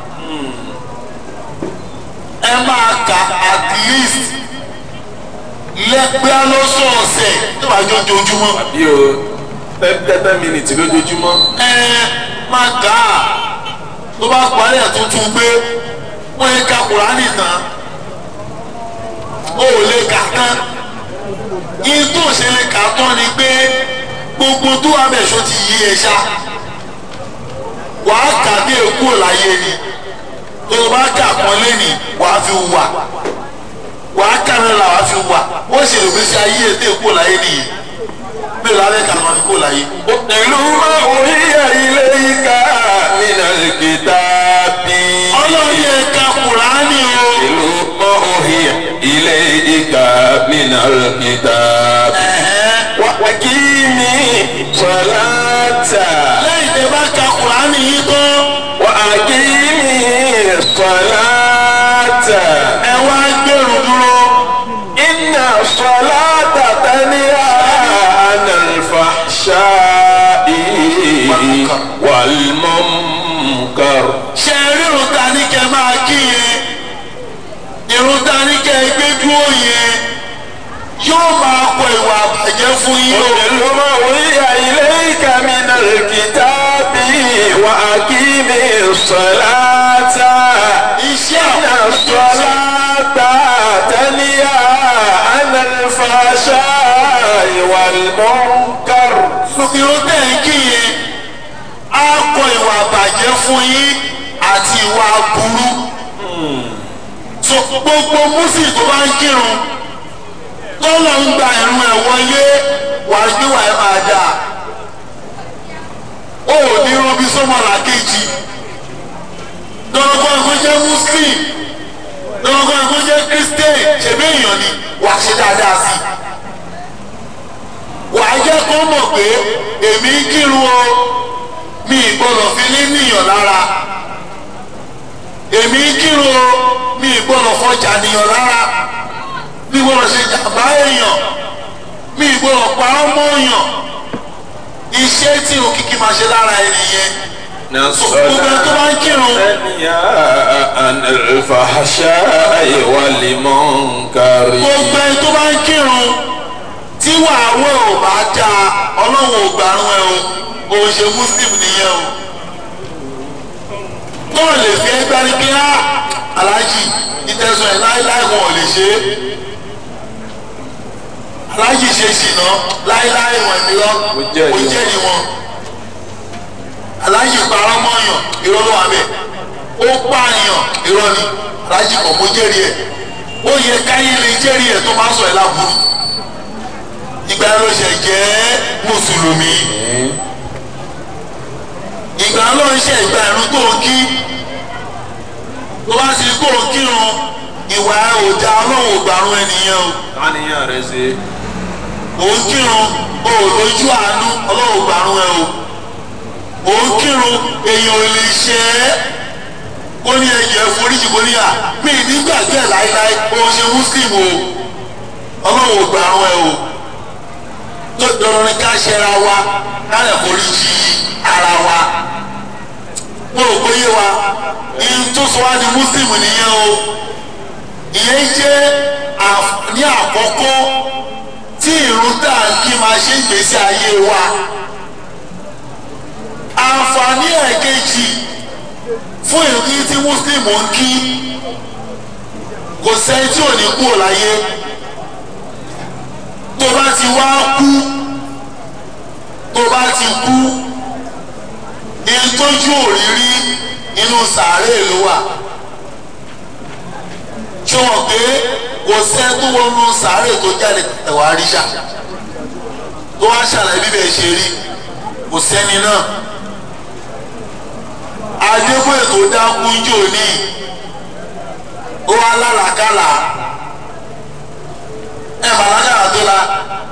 B: ẹ máa ka at least lẹ́gbẹ́ lọ́sọ̀ọ̀sẹ̀ tó bá jọ ojoojúmọ́.
A: àbí o 10 minutes lójoojúmọ́.
B: máa kà á tó bá parí ẹ̀ tuntun gbé wọ́n yẹ ka Kùránì tán ó lè kà tán yín tó ṣe lè kà tán ni pé gbogbo tó wà mẹ́sọ̀ ti yí ẹ ṣá wàá kà dé èkó láyé ni tó o bá kà kan lẹ́nìí wàá fi wà wàá kàrin la wàá fi wà wọ́n ṣe lòdì sí ayé ètò èkó láyé nìyí bẹ́ẹ̀ lálẹ́ kàrin wàá fi kó láyé.
A: òtẹ̀lú máa wòye ilé ìka minal kitabi.
B: ọlọ́run yẹ ká Kùránì o.
A: ìlú máa wòye ilé ìka minal kitabi. wàkíní sọláta.
B: lẹ́yìn tẹ́ bá ka Kùránì yìí tán.
A: wàkíní sọláta.
B: ẹ wá gbèrú dúró.
A: inna sọláta taniya anil fahsha'i wal munkar.
B: ṣe rírun ta ní kẹ́ máa kí yẹn irun ta ní kẹ́ gbé dúró yẹn yóò máa kọ ìwà àbàjẹ́ fún yín o.
A: òtẹ̀lú máa wòye ilé ìka minal kitabi wa aqimi sọláta.
B: iṣẹ́
A: inna
B: àwọn
A: sọláta taniya anil fahsha'i wal munkar.
B: irun tẹ̀ ń kí yẹn á kọ ìwà àbàjẹ́ fún yín àti ìwà burú. so gbogbo mùsùlùmí tó bá ń kírun tọ́lọ̀ ń gba ẹ̀rùn ẹ̀ wọlé wàá gbé wàá ẹ̀ máa dà ó ní rọ́bí sọ́mọ́lá kejì dọ́gbọ́n ẹ̀kọ́ jẹ́ muslim dọ́gbọ́n ẹ̀kọ́ jẹ́ christian ṣẹ̀bí èèyàn ni wàá ṣe dáadáa sí wàá jẹ́ kó mọ̀ pé èmi ń kírun o mi ìgbọ́dọ̀ fi ní níyàn lára èmi ń kírun o mi ìgbọ́dọ̀ fọjà níyàn lára mi gbọ́dọ̀ ṣe jàmbá èèyàn mi gbọ́dọ̀ pa ọmọ èèyàn iṣẹ́ tí òkìkí máa ṣe lára ẹni yẹn gbogbo ẹni tó bá ń kírun.
A: taniya anil fahsha'i wal munkar.
B: gbogbo ẹni tó bá ń kírun tí wàá wẹ̀ ò bá dáa ọlọ́run ò gbàrún ẹ o òun ṣe muslim nìyẹn o tó lè fi ẹgbẹ́ ní kí á aláàjì ìtẹ̀sùn ẹ̀ láéláé wọn ò lè ṣe é aláàjì ṣe ṣìnà láéláé wọn ni lọ kò jẹ́rìí wọn aláàjì parọ́ mọ́yàn irọ́ ló wà bẹ́ẹ̀ ó pààyàn irọ́ ni aláàjì kò mú jẹ́rìí ẹ̀ ó yẹ káyé lè jẹ́rìí ẹ̀ tó máa sọ ẹ̀ láburú ìgbà ló ṣe jẹ́ mùsùlùmí ìgbà ló ń ṣe ìgbà ìrun tó ń kí tó bá sì kó ń kírun ìwà òjà ọlọ́run ògbàrún ẹnìyẹn o.
A: káníyàn rẹ ṣe.
B: òun kírun òòlójú àánú ọlọ́run ògbàrún ẹ o. òun kírun èèyàn ò lè ṣe é kó ní ẹ̀jẹ̀ foríjì kó ní à mí nígbàgbé ẹ̀ láéláé òun ṣe muslim o ọlọ́run ògbàrún ẹ o. tó dọ̀rọ̀ ní ká ṣẹra wa ká lè foríjì ara wa mo rò pé yé wa ihun tó sọ wá di muslim nìyẹn o ìyẹn jẹ́ àǹfààní àkọ́kọ́ tí ìrun tá à ń kí máa ṣe ìgbésí ayé wa àǹfààní ẹ̀kejì fún ìrun tí muslim ń kí kò sẹ́ni tí ò ní kúrò láyé tó bá ti wá kú tó bá ti kú ìtọ́jú òrírí inú sàárè ló wà tí wọ́n pé kò sẹ́ tó wọnú sàárè tó jáde ẹ̀wà àríṣà tó wá ṣàlàyé bíbẹ̀ ṣe rí kò sẹ́ni náà. Adébóyè tó dákú jò ní ó wá lálàkàlà ẹ̀ màlákàlà tó la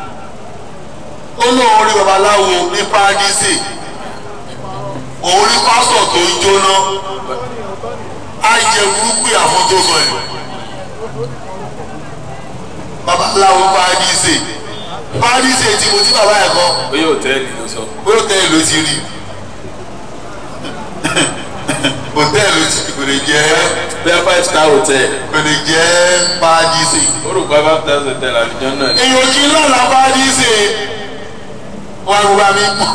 B: ó lóun rí babaláwo ní paradísì òun rí pásítọ̀ tó ń jóná á jẹ burúkú àwọn tó sọ yìí babaláwo paradísì tí mo ti bàbá ẹ̀ kọ́.
A: bóyá hòtẹ́ẹ̀lì ló sọ.
B: bóyá hòtẹ́ẹ̀lì ló ti rí hòtẹ́ẹ̀lì ló ti kò lè jẹ́.
A: bóyá 5-star hotel.
B: kò lè jẹ́ paradísì.
A: ó rò pé 5-star hotel àlùjọ náà.
B: èèyàn kì í lọ́la paradísì wọn gba mi mọ́.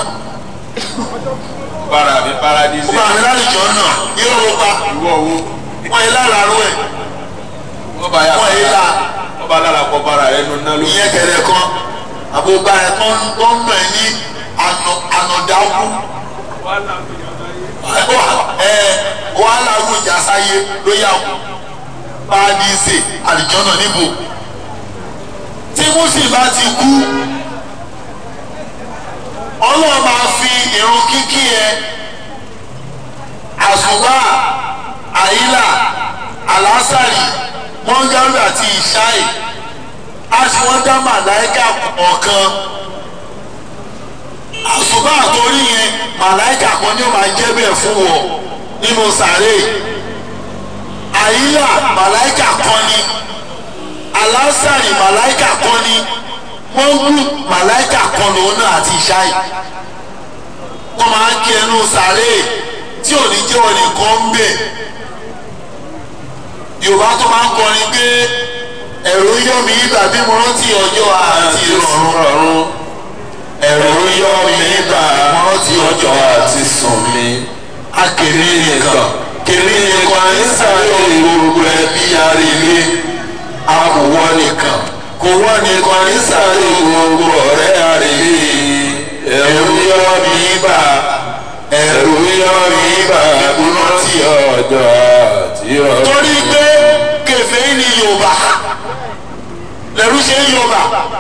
A: para mi paradísì.
B: wọn bá mi lálùjọ náà yóò wọ pa.
A: ìwọ wo.
B: wọn yìí lára arú ẹ. wọn yìí la.
A: wọ́n bá lára kọ́ para ẹnu náà ló.
B: ìyẹn kẹrẹ kan àbúgbà ẹ tó ń nù ẹ ní ànàdáwù. wàhálà arúgbó sáyé ló yà wọ. paradísì àlùjọ náà níbo. tí Muslim bá ti kú ọlọ́run máa fi ìrun kíkí ẹ àsùbá àyílà àlásàrì mọ́ngàrú àti ìṣáì á sì wọ́n dá màláìkà kọ̀ọ̀kan àsùbá àtòrí yẹn màláìkà kan ni ó máa jẹ́ bẹ́ẹ̀ fún wọn nínú sàárè àyílà màláìkà kan ni àlásàrì màláìkà kan ni mọ́ngàrú màláìkà kan lòun náà àti ìṣáì wọ́n máa ń kí ẹnu sàárè tí ò ní jẹ́ òní kan ń bẹ̀. Yorùbá tó máa ń kọrin pé ẹ̀rù yọ̀ mí ìgbà bí mo rántí ọjọ́ àti ìrọ̀rùn. ẹ̀rù yọ̀ mí ìgbà mo rántí ọjọ́ àti sùn mi. Akèrè nìkan kèrè nìkan ní sàárè gbogbo ẹbí arìnrìn. Àkùwọ́ nìkan kò wọ́n nìkan ní sàárè gbogbo ọ̀rẹ́ arìnrìn. Ẹ̀rù yọ̀ mí ìgbà ẹ̀rù yọ̀ mí ìgbà mo rántí ọjọ́ àti ìrọ̀rùn. Torí pé kèfèrí ni Yorùbá lẹ́rú ṣe ń Yorùbá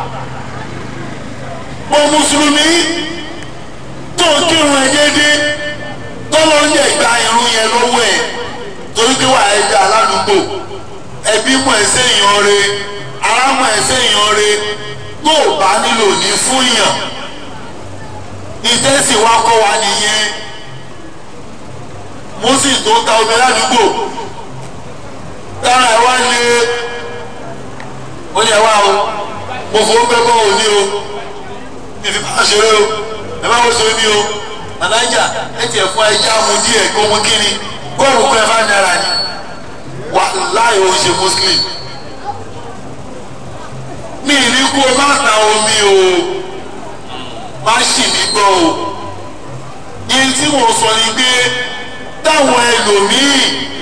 B: mo mùsùlùmí tó ń kírun ẹ̀ déédéé tọ́lọ́ ń yẹ ìgbà irun yẹn lọ́wọ́ ẹ̀ torí pé wà á ẹja aládùúgbò ẹbí mọ̀ ẹsẹ̀ èèyàn re ará mọ̀ ẹsẹ̀ èèyàn re tó o bá nílò ní fún yàn ìtẹ́sí wa kọ́ wa nìyẹn mo sì tó ta omi ládùúgbò tára ẹ wá lé ó yẹ wá o mo fò ń bẹ bọ́ òní o ìfi bá ṣeré o ẹ má wọ́n ṣe mí o mànájà ẹ tiẹ̀ fún ẹja mu díẹ̀ kó mu kíni kóòrù kún ẹ bá náírà ni wà láì ó ṣe muslim mi ní kú o má ta omi o má ṣì mí gbọ́ o yìí tí mo sọ ni pé táwọn ẹlòmíì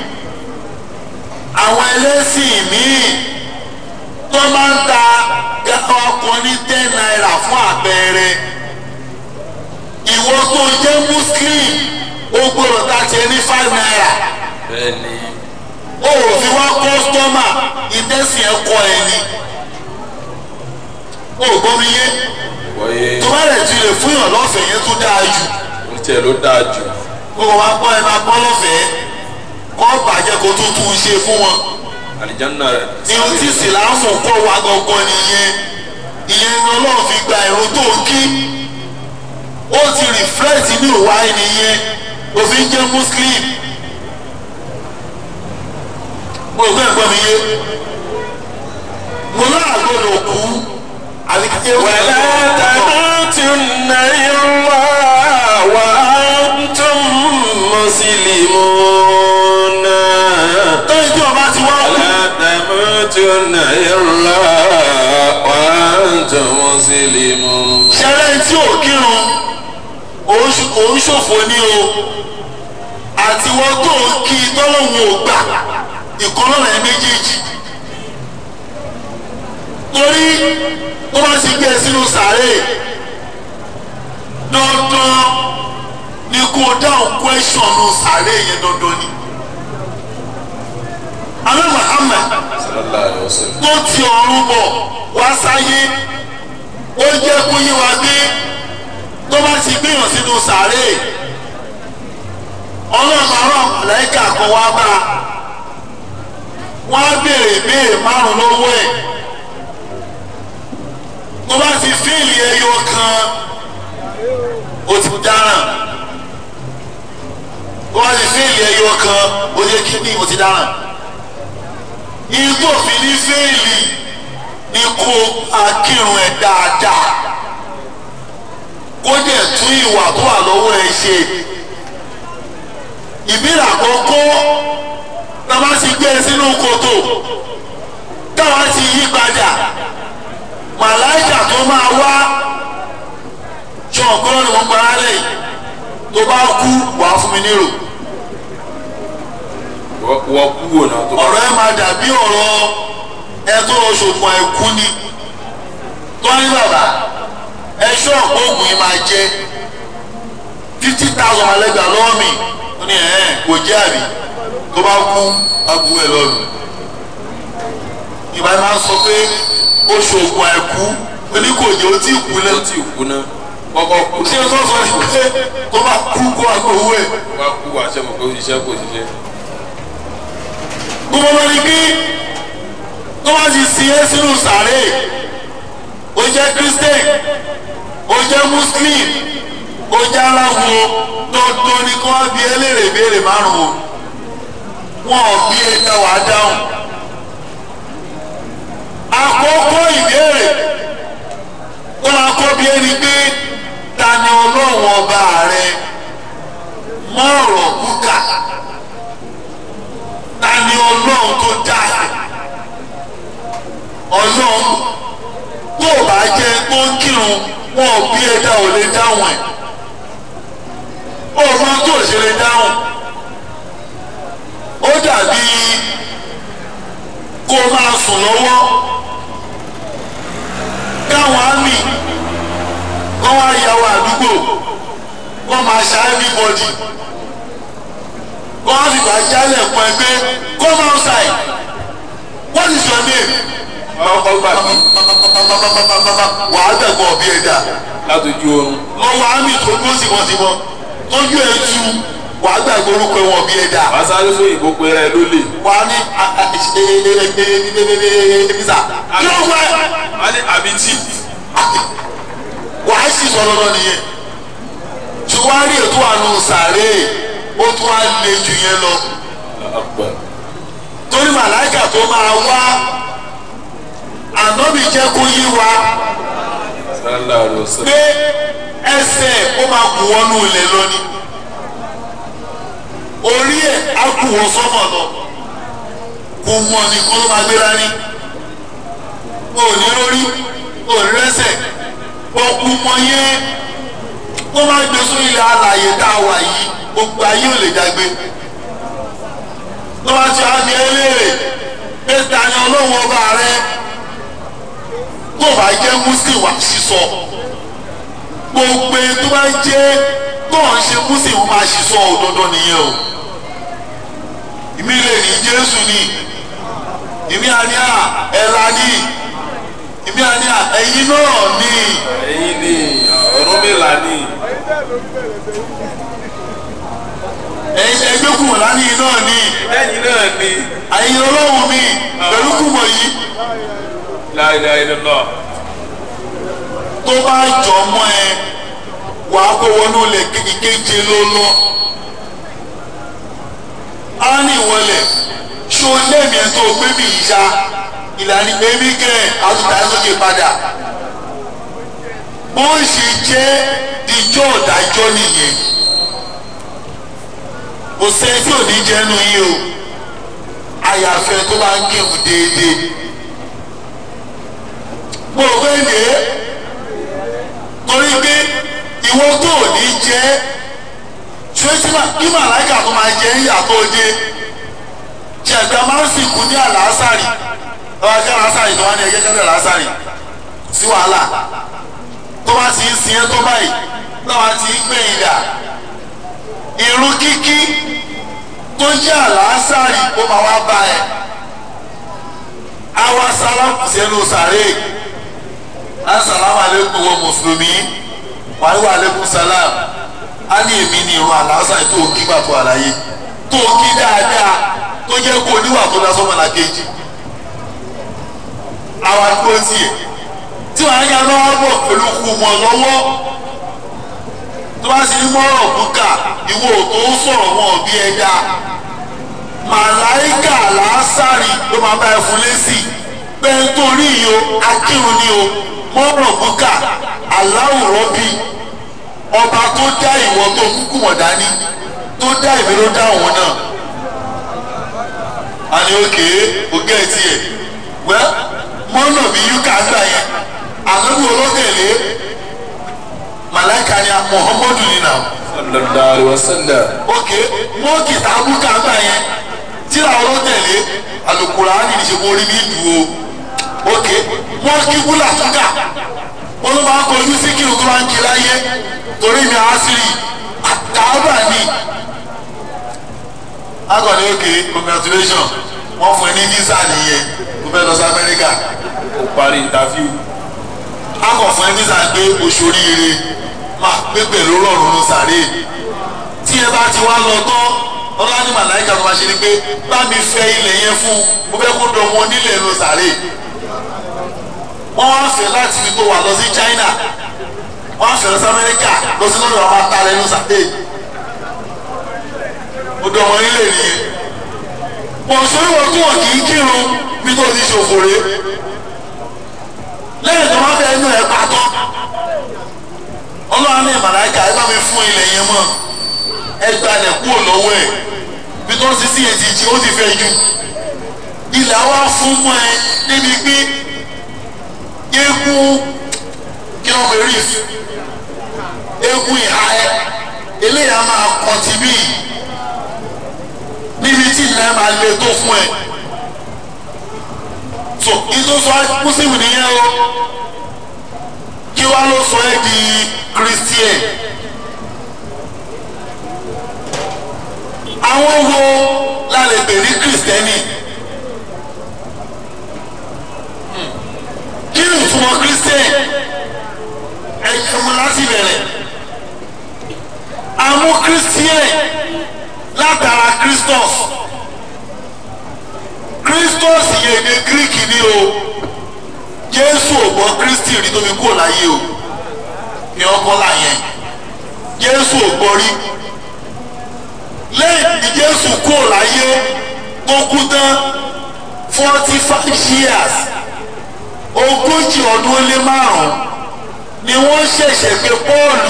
B: àwọn ẹlẹ́sìn míì tó máa ń ta gàwa kan ní 10 naira fún àpẹẹrẹ ìwọ tó jẹ́ muslim ó gbọ́dọ̀ ta tiẹ̀ ní 5 naira ó fi wá kọ́sítọ́mà ìtẹ́sìn ẹ̀kọ́ ẹni ó gbọ́ mi yé tó bá rẹ̀ ti lè fún yàn lọ́fẹ̀ẹ́ yẹn tó dáa jù
A: ó tiẹ̀ ló dáa jù
B: kó wá gbọ́ ẹ máa gbọ́ lọ́fẹ̀ẹ́ kọ́ bàjẹ́ kó tó tún ṣe fún wọn.
A: àlìjánnà rẹ̀.
B: irun tí sìláàmù kọ́ wa gangan nìyẹn ìyẹn ni Ọlọ́run fi gba irun tó kí ó ti reflect ní ìwà ẹnìyẹn òfin jẹ́ muslim. mo gbọ́ ẹ̀gbọ́n mi yé mo náà gbọ́dọ̀ kú àbíkáyé wọ́n.
A: wala tamutunna illa wa antum muslimun.
B: tọ́jú tí ọba ti wá kú.
A: wala tamutunna illa wa antum muslimun.
B: ṣẹlẹ̀ tí ò kírun òun ṣòfò ní o àti wọ́n tó ń kí tọ́lọ́hún ò gbà ìkọlọ́nà ẹ̀ méjèèjì torí tó bá ti gbé ẹ sínú sàárè dandan ni kó dáhùn question nù sàárè yẹn dandan ni. alẹ́ Muhammad tó ti ọ̀run bọ̀ wá sáyé ó jẹ́ kó yé wa gbé tó bá ti gbéyàn sínú sàárè ọlọ́run àrùn màláíkà kan wá bá wọ́n á béèrè ìbéèrè márùn lọ́wọ́ ẹ̀ tó bá ti fíìlì ẹyọ kan ó ti dáràn tó bá ti fíìlì ẹyọ kan ó yẹ kí ni ó ti dáràn igbó òfin ní fíìlì ní kó akírun ẹ̀ dáadáa kó dẹ̀ tún ìwà tó wà lọ́wọ́ ẹ̀ ṣe ìbílẹ̀ àkọ́kọ́ tá a bá ti gbé sínú kòtò táwa ti yí padà màláìkà tó máa wá ṣọ̀gbọ́n ni wọ́n gbára lẹ̀ tó bá kú wàá fún mi nírò.
A: wọ́n kú wò náà tó bá.
B: ọ̀rọ̀ ẹ máa dàbí ọ̀rọ̀ ẹ tó lọ ṣògùn ẹ̀kú ni tó ní bàbá ẹ ṣọ́ òògùn yìí máa jẹ́ 50,000 alẹ́gbàá lọ́wọ́ mi ó ní kò jẹ́ àbí tó bá kú abu ẹ̀ lọ́rùn. ìbá máa ń sọ pé ó ṣògùn ẹ̀kú oníkòjé ó tí ì kú náà.
A: ó tí ì kú náà kọ́kọ́ kú.
B: ṣé o tó sọ ní pé tó bá kú kó agbowó ẹ̀.
A: tó bá kú àṣẹ mọ̀ pé iṣẹ́ kò ṣiṣẹ́.
B: gbogbo wọn ni bí tó bá ti sin ẹ́ sínú sàárè ó jẹ́ Christian ó jẹ́ Muslim ó jẹ́ aláwo dandan ni kí wọ́n bí ẹlẹ́rìí béèrè márùn-ún wọn ò bí ẹ̀dá wàá dáhùn. àkọ́kọ́ ìbéèrè ó máa kọ́ bí ẹni pé ta ni ọlọ́run ọba rẹ mọ́ ọ̀rọ̀ kúkà ta ni ọlọ́run tó dá ọlọ́run tó bá jẹ́ tó ń kírun wọn ò bí ẹ̀dá ò lè dáhùn ẹ̀ ọ̀rọ̀ tó ṣe lè dáhùn ó dàbí kó máa sùn lọ́wọ́ káwọn àmì kọ́ wá yàwó àdúgbò kọ́ máa ṣá everybody kọ́ wá fìgbà jálẹ̀ pọ̀ ẹgbẹ́ come outside what is your name? wàá dẹ̀gbọ́n ọ̀bí ẹ̀dá
A: látọjú oorun.
B: lọ́wọ́ àmì tó dúró símọ́símọ́ tójú ẹ̀ tú wàá gbàgbé orúkọ ẹ̀wọ̀n bí ẹ̀dá.
A: wàá sáré fún ìbò pé rẹ ló lè.
B: wàá ní ẹ̀ẹ́dẹ́gbẹ̀sà kí ló wá.
A: wàá ní àbí tí.
B: wàá sì sọ̀rọ̀ lọ nìyẹn tí wàá rí ètò àánú sàárè ó tún á lè jù yẹn lọ. torí màláìkà tó máa wá ànábì jẹ́ kó yí wa pé ẹsẹ̀ ó máa kù wọnú ilẹ̀ lónìí orí ẹ̀ á kù wọ sọ́mọ̀ lọ kò mọ̀ ní kó ló máa gbéra ní òní lórí òní rẹ́sẹ̀ ọ̀pọ̀ mọ̀ yẹn kó má gbé sórí ilẹ̀ alàyè tá a wà yìí gbogbo ayé ò lè dàgbé tó bá ti á ní ẹlẹ́rẹ̀ pé ta ni ọlọ́run ọba rẹ tó bá jẹ́ muslim wà sísọ gbogbo tó bá jẹ́ tó ń ṣe muslim wọ́n máa sísọ òdodo nìyẹn o ìmí lè ní jésù ni ìmí àní à ẹ̀la ni ìmí àní à ẹ̀yin náà ni
A: ẹ̀yin ni Ọ̀rúnmìlà ni
B: ẹgbẹ́ kùmọ̀ lánìí náà ni
A: ẹ̀yin náà ni
B: ẹ̀yin ọlọ́run mi pẹ̀lú kùmọ̀ yìí.
A: La ilaha illallah.
B: tó bá jọ mọ́ ẹ wàá kó wọnú ilẹ̀ kéje ló lọ. á ní ìwọlẹ̀ ṣó lẹ́mìí ẹ̀ tó gbé mi ìyá ìlànà èmi kẹ́ àtúntà ẹ̀ sókè padà. bó ṣe jẹ́ ìjọ ọ̀dájọ́ nìyẹn. kò sẹ́ni tí ò ní jẹ́nu yìí o àyàfẹ́ tó bá ń kírun déédéé. mo rò pé lè torí pé ìwọ tó ò ní jẹ́ ṣùgbọ́n kí màláìkà tó máa jẹ́ ìyà tó dé ṣẹ̀dá máa ń sìnkú ní àlàásàrì lọ́wọ́ kí àlàásàrì tó wá ní ẹgbẹ́ kẹ́lẹ́ àlàásàrì sí wàhálà tó bá ti ń sin ẹ́ tó báyìí lọ́wọ́ ti ń gbé ìdà irun kíkí tó jẹ́ àlàásàrì ó máa wá bá ẹ̀ àwa sálámù sẹ́nu sàré asàlámù alẹ́kùn wọ mùsùlùmí wàhálà alẹ́kùn sàlám á ní èmi ní irun àlàásà tó kí pàtó àlàyé tó kí dáadáa tó jẹ́ kó oníwà tó dá sọ́mọ́lá kejì àwa dúró tiẹ̀ tí wàá yá lọ́wọ́ bọ̀ pẹ̀lú kú mọ́ lọ́wọ́ tó bá sì ní mọ́rọ̀ bùkà ìwọ tó ń sọ̀rọ̀ wọn bí ẹja màláìkà làásàrì ló máa bá ẹ fún lẹ́sì pé nítorí yìí o akírun ni o mọ́rọ̀ bùkà aláwòrán bí ọba tó dá ìwọ tó kúkú mọ̀ dání tó dá ìwé ló dá òun náà àní òkè ògé tiẹ̀ wẹ́ mọ́nà bí yúkà gbà yẹn àlọ́bù olókèlè màláìka ni Muhammadu nínà.
A: sallallahu alaihi wasallam.
B: ok mọ́ọ̀kì tàbúkà gbà yẹn tíra olókèlè Al-Qur'ani ní ṣe kó rí bí dùn o ok mọ́ọ̀kì búlà túkà wọn ló máa ń kojú sí kí o tó máa ń kí láyé torí mi àásìrì Kaaba ni. agọ̀ni ok congratulations wọ́n fún ẹ ní visa nìyẹn o fẹ́ lọ sí Amẹ́ríkà.
A: ó parí interview.
B: akọ̀ fún ẹ visa gbé oṣù oríire máa gbé pẹ̀lú rọrùn ló sàré tí ẹ bá ti wá lọ tán ọlọ́wà ní màláìka tó máa ṣe ni pé bá mi fẹ́ ilẹ̀ yẹn fún mo fẹ́ kó dọ̀mọ́ nílẹ̀ ló sàré wọ́n wá fẹ́ láti ibi tó wà lọ sí China wọ́n á fẹ́ lọ sí Amẹ́ríkà lọ sí lọ́dọ̀ àwọn atalẹ̀ ló sàré ó dọ̀mọ́ nílẹ̀ nìyẹn wọ́n sọ wíwọ́n tó wọ́n kì í kírun bí tó ti ṣòfòrè lẹ́yìn tó máa fẹ́ inú ẹ̀ pàtó ọlọ́run ní màláíkà ẹ bá mi fún ilẹ̀ yẹn mọ́ ẹ gbalẹ̀ kúrò lọ́wọ́ ẹ̀ bí tó ń sisi yẹn ti jí ó ti fẹ́ jù ilẹ̀ wa fún mọ́ ẹ níbi pé eégún kí wọ́n fi rí eégún ìhà ẹ eléyà máa kàn tí bí níbi tí ilẹ̀ máa le tó fún ẹ so ìtòsọ mùsùlùmí nìyẹn o kí wàá ló sọ ẹ́ di christian àwọn wo la lè pè ní kristẹni kí ni ìtumọ̀ christian ẹ̀jẹ̀ mu láti bẹ̀rẹ̀ àwọn christian látara christos christos yẹn ní greek ni o jésù ò gbọ́ kristi rí tóbi kúrò láyé o ní ọkọ́lá yẹn jésù ò gbọ́ rí lẹ́yìn tí jésù kúrò láyé tó kú tán 45 years ogójì ọdún ó lé márùn-ún ni wọ́n ṣẹ̀ṣẹ̀ pé pọ́ọ̀lù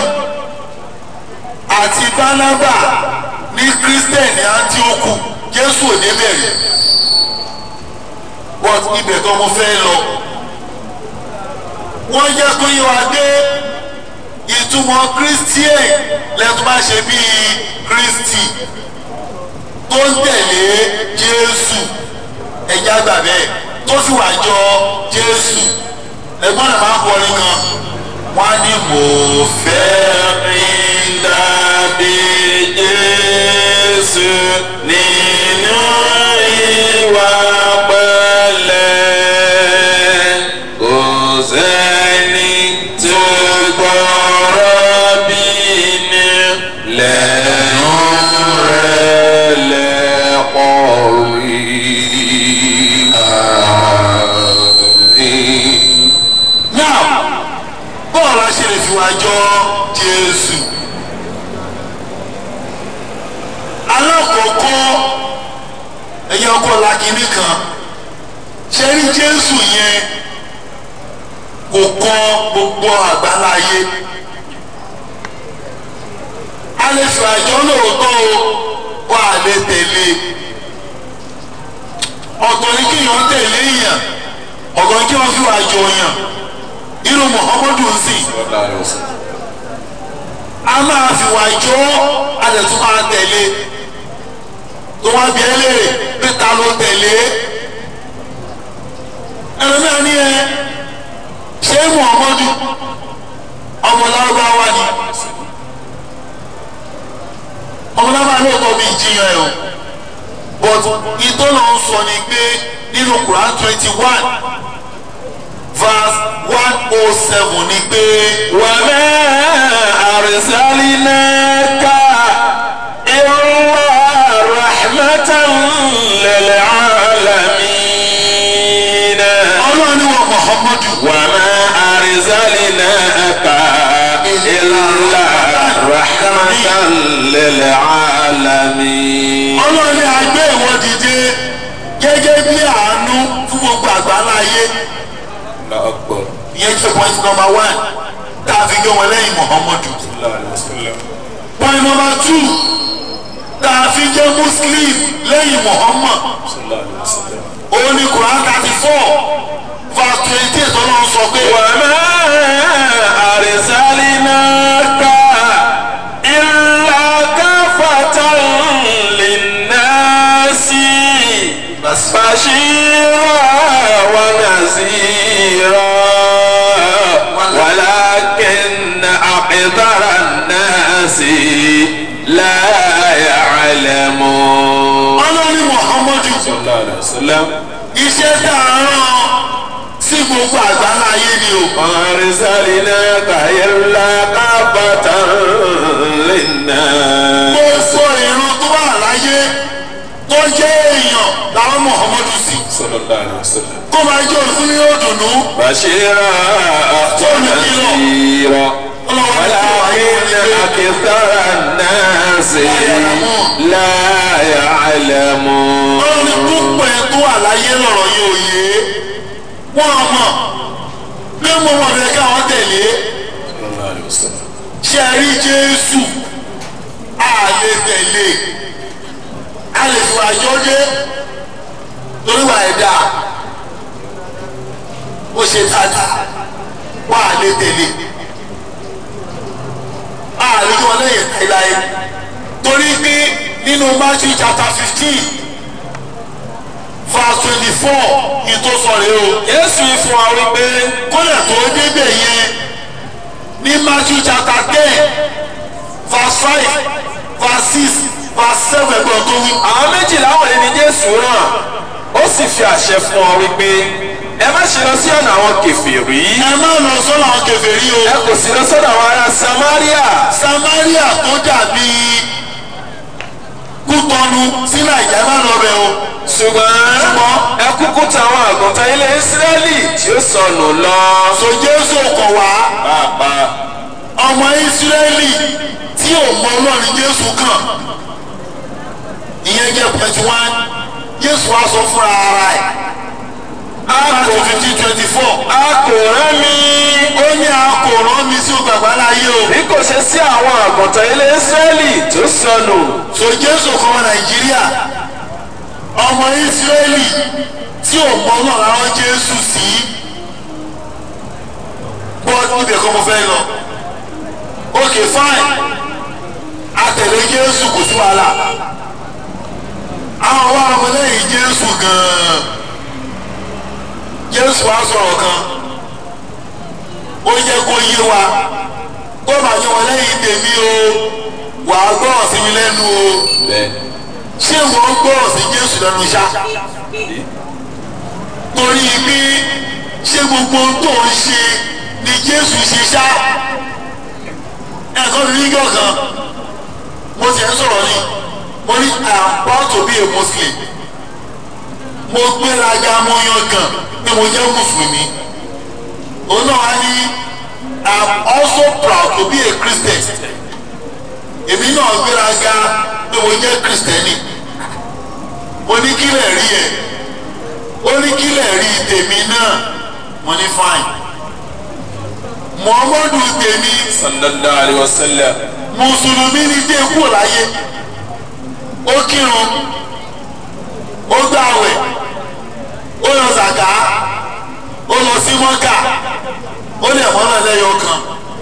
B: àti bánábà ní kírísítẹ̀nì Áńtíókù jésù ò débẹ̀ rí but ibẹ̀ tó mo fẹ́ lọ wọ́n jẹ́ kó yé wa dé ìtumọ̀ christian lẹ́tọ́ bá ṣe bíi kristi tó ń tẹ̀lé jésù ẹ̀já gbà bẹ́ẹ̀ tó sì wà jọ jésù ẹ̀gbọ́n rẹ̀ máa ń kọrin kan wọ́n á ní mo fẹ́ rìn dàbí jésù nínú ìwà pẹ̀lẹ́ kò sẹ́ni tó gbọ́rọ̀ bí ní lẹ́nu rẹ̀ lẹ́kọ̀ọ́ rí. Now, bọ́ọ̀lù aṣèrè fi wá jọ Jésù. Alákọ̀ọ́kọ́ ẹ̀yẹ ọkọ̀ làkìní kan ṣe rí Jésù yẹn kò kọ́ gbogbo àgbáláyé. A lè fi àjọ lóòótọ́ o wà á lè tẹ̀lé. Ọ̀tọ̀ ni kí èèyàn tẹ̀lé èèyàn ọ̀tọ̀ ni kí wọ́n fi wá jọ yàn. Irú Muhammadu ń sìn. A máa fi wá jọ a lè tún máa tẹ̀lé. Tó wá bí ẹ léèrè pé ta ló tẹ̀lé. Ẹlòmíràn ní ẹ ṣé Muhammadu ọmọ Lárúbáwá ni ọmọ Lárúbáwá lóòótọ́ bí ìjiyàn ẹ̀ o but ìtọ́nà ń sọ ni pé nínú Quran 21 verse 107 ni pé.
A: wa ma arsalnaka illa rahmatan lil alamin.
B: ọlọ́run ni wọ́n Muhammadu.
A: wa ma arsalnaka illa rahmatan lil alamin.
B: ọlọ́run ni a gbé ìwọ dìde gẹ́gẹ́ bí àánú fún gbogbo àgbáńlá ayé. ìyẹn jẹ́ point number 1 tá a fi gbé wọn lẹ́yìn Muhammadu. point number 2 tá a fi jẹ́ Muslim lẹ́yìn Muhammad. òun ni Quran 34 verse 28 ọlọ́run sọ pé.
A: wa ma arsalnaka illa kafatan linnasi bashira wa nazira walakinna akthara an-nasi la ya'lamun.
B: ọlọ́run Muhammadu.
A: sallallahu alaihi wasallam.
B: iṣẹ́ tá a rán sí gbogbo àgbáńlá ayé ni o.
A: arsalnaka illa kafatan linnas.
B: gbogbo ìran tó wà láyé tó jẹ́ èèyàn làwọn Muhammadu sí.
A: sallallahu alaihi wasallam.
B: kó máa jẹ́ òfin ní òdùnnú.
A: bashira nadhira walakinna akthara an-nasi la ya'lamun.
B: ọlọ́run ní púpọ̀ ẹ̀ tó wà láyé lọ́rọ̀ yìí ò yé wọ́n mọ̀ bí mo mọ̀ bẹ́ẹ̀ káwọn tẹ̀lé.
A: sallallahu alaihi wasallam.
B: ṣé ẹ rí Jésù a lè tẹ̀lé a lè fi wà jọ́dé torí wà ẹ̀dá ó ṣe dáadáa wà á lè tẹ̀lé a lè kí wọn lẹ́yìn láéláé torí pé nínú Matthew chapter 15 verse 24 yìí tó sọ rèé o.
A: Jésù fún wa wípé
B: kólẹ̀ tó débẹ̀ yẹn ní Matthew chapter 10 verse 5 verse 6 verse 7 ẹgbẹ́ tó wí.
A: àwọn méjìlá wọ̀nyí ni Jésù rán ó sì fi àṣẹ fún ọ wípé ẹ má ṣe lọ sí ọ̀nà àwọn kèfèrí.
B: ẹ má lọ sọ́nà àwọn kèfèrí o.
A: ẹ kò sí lọ sọ́dọ̀ àwọn ará Samaria.
B: Samaria tó dàbí Kútọ́nù sí Nàìjíríà má lọ bẹ̀ o.
A: ṣùgbọ́n ẹ kúkú tàwọn àgùntàn ilé Ísírẹ́lì tí ó sọnù lọ.
B: so Jésù kọ̀ wá
A: pàápàá
B: ọmọ Ísírẹ́lì tí ò mọ Ọlọ́run Jésù kàn ìyẹn jẹ́ point 1 Jésù wá sọ fúnra ara ẹ̀. Matthew 15:24.
A: a kò rán mi.
B: ó ní a kò rán mi sí ògbàgbà láyé o.
A: bí kò ṣe sí àwọn àgùntàn ilé Ísírẹ́lì tó sọnù.
B: so Jésù kọ́ ọmọ Nàìjíríà ọmọ Ísírẹ́lì tí ò mọ náà rárá Jésù sí bọ́ọ̀dù ibẹ̀ kọ́ mo fẹ́ lọ. ok fine àtẹ̀lé Jésù kò sí wàhálà àwọn wa ọmọlẹ́yìn Jésù gan-an Jésù wa sọ̀rọ̀ kan ó jẹ́ kó yé wa tó bá yẹ wọn lẹ́yìn tèmi o wà á gbọ́rọ̀ sí mi lẹ́nu o ṣé wọ́n gbọ́rọ̀ sí Jésù lẹ́nu ṣá torí pé ṣé gbogbo tó ń ṣe ni Jésù ṣe ṣá ẹ̀kọ́ mi níjọ́ kan mo ti ń sọ̀rọ̀ ni mo ní I am proud to be a Muslim mo gbéraga mo yan gan pé mo jẹ́ mùsùlùmí òun náà wá ní I am also proud to be a Christian èmi náà gbéraga pé mo jẹ́ kristẹni mo ní kílẹ̀ rí ẹ̀ ó ní kílẹ̀ rí tèmi náà mo ní fine Muhammadu tèmi
A: sallallahu alayhi wa sallam.
B: mùsùlùmí ni dé kúrò láyé ó kírun ó gbààwẹ̀ ó lọ zàká ó lọ sí mọ́kà ó lè mọ́nà lẹ́yọ kan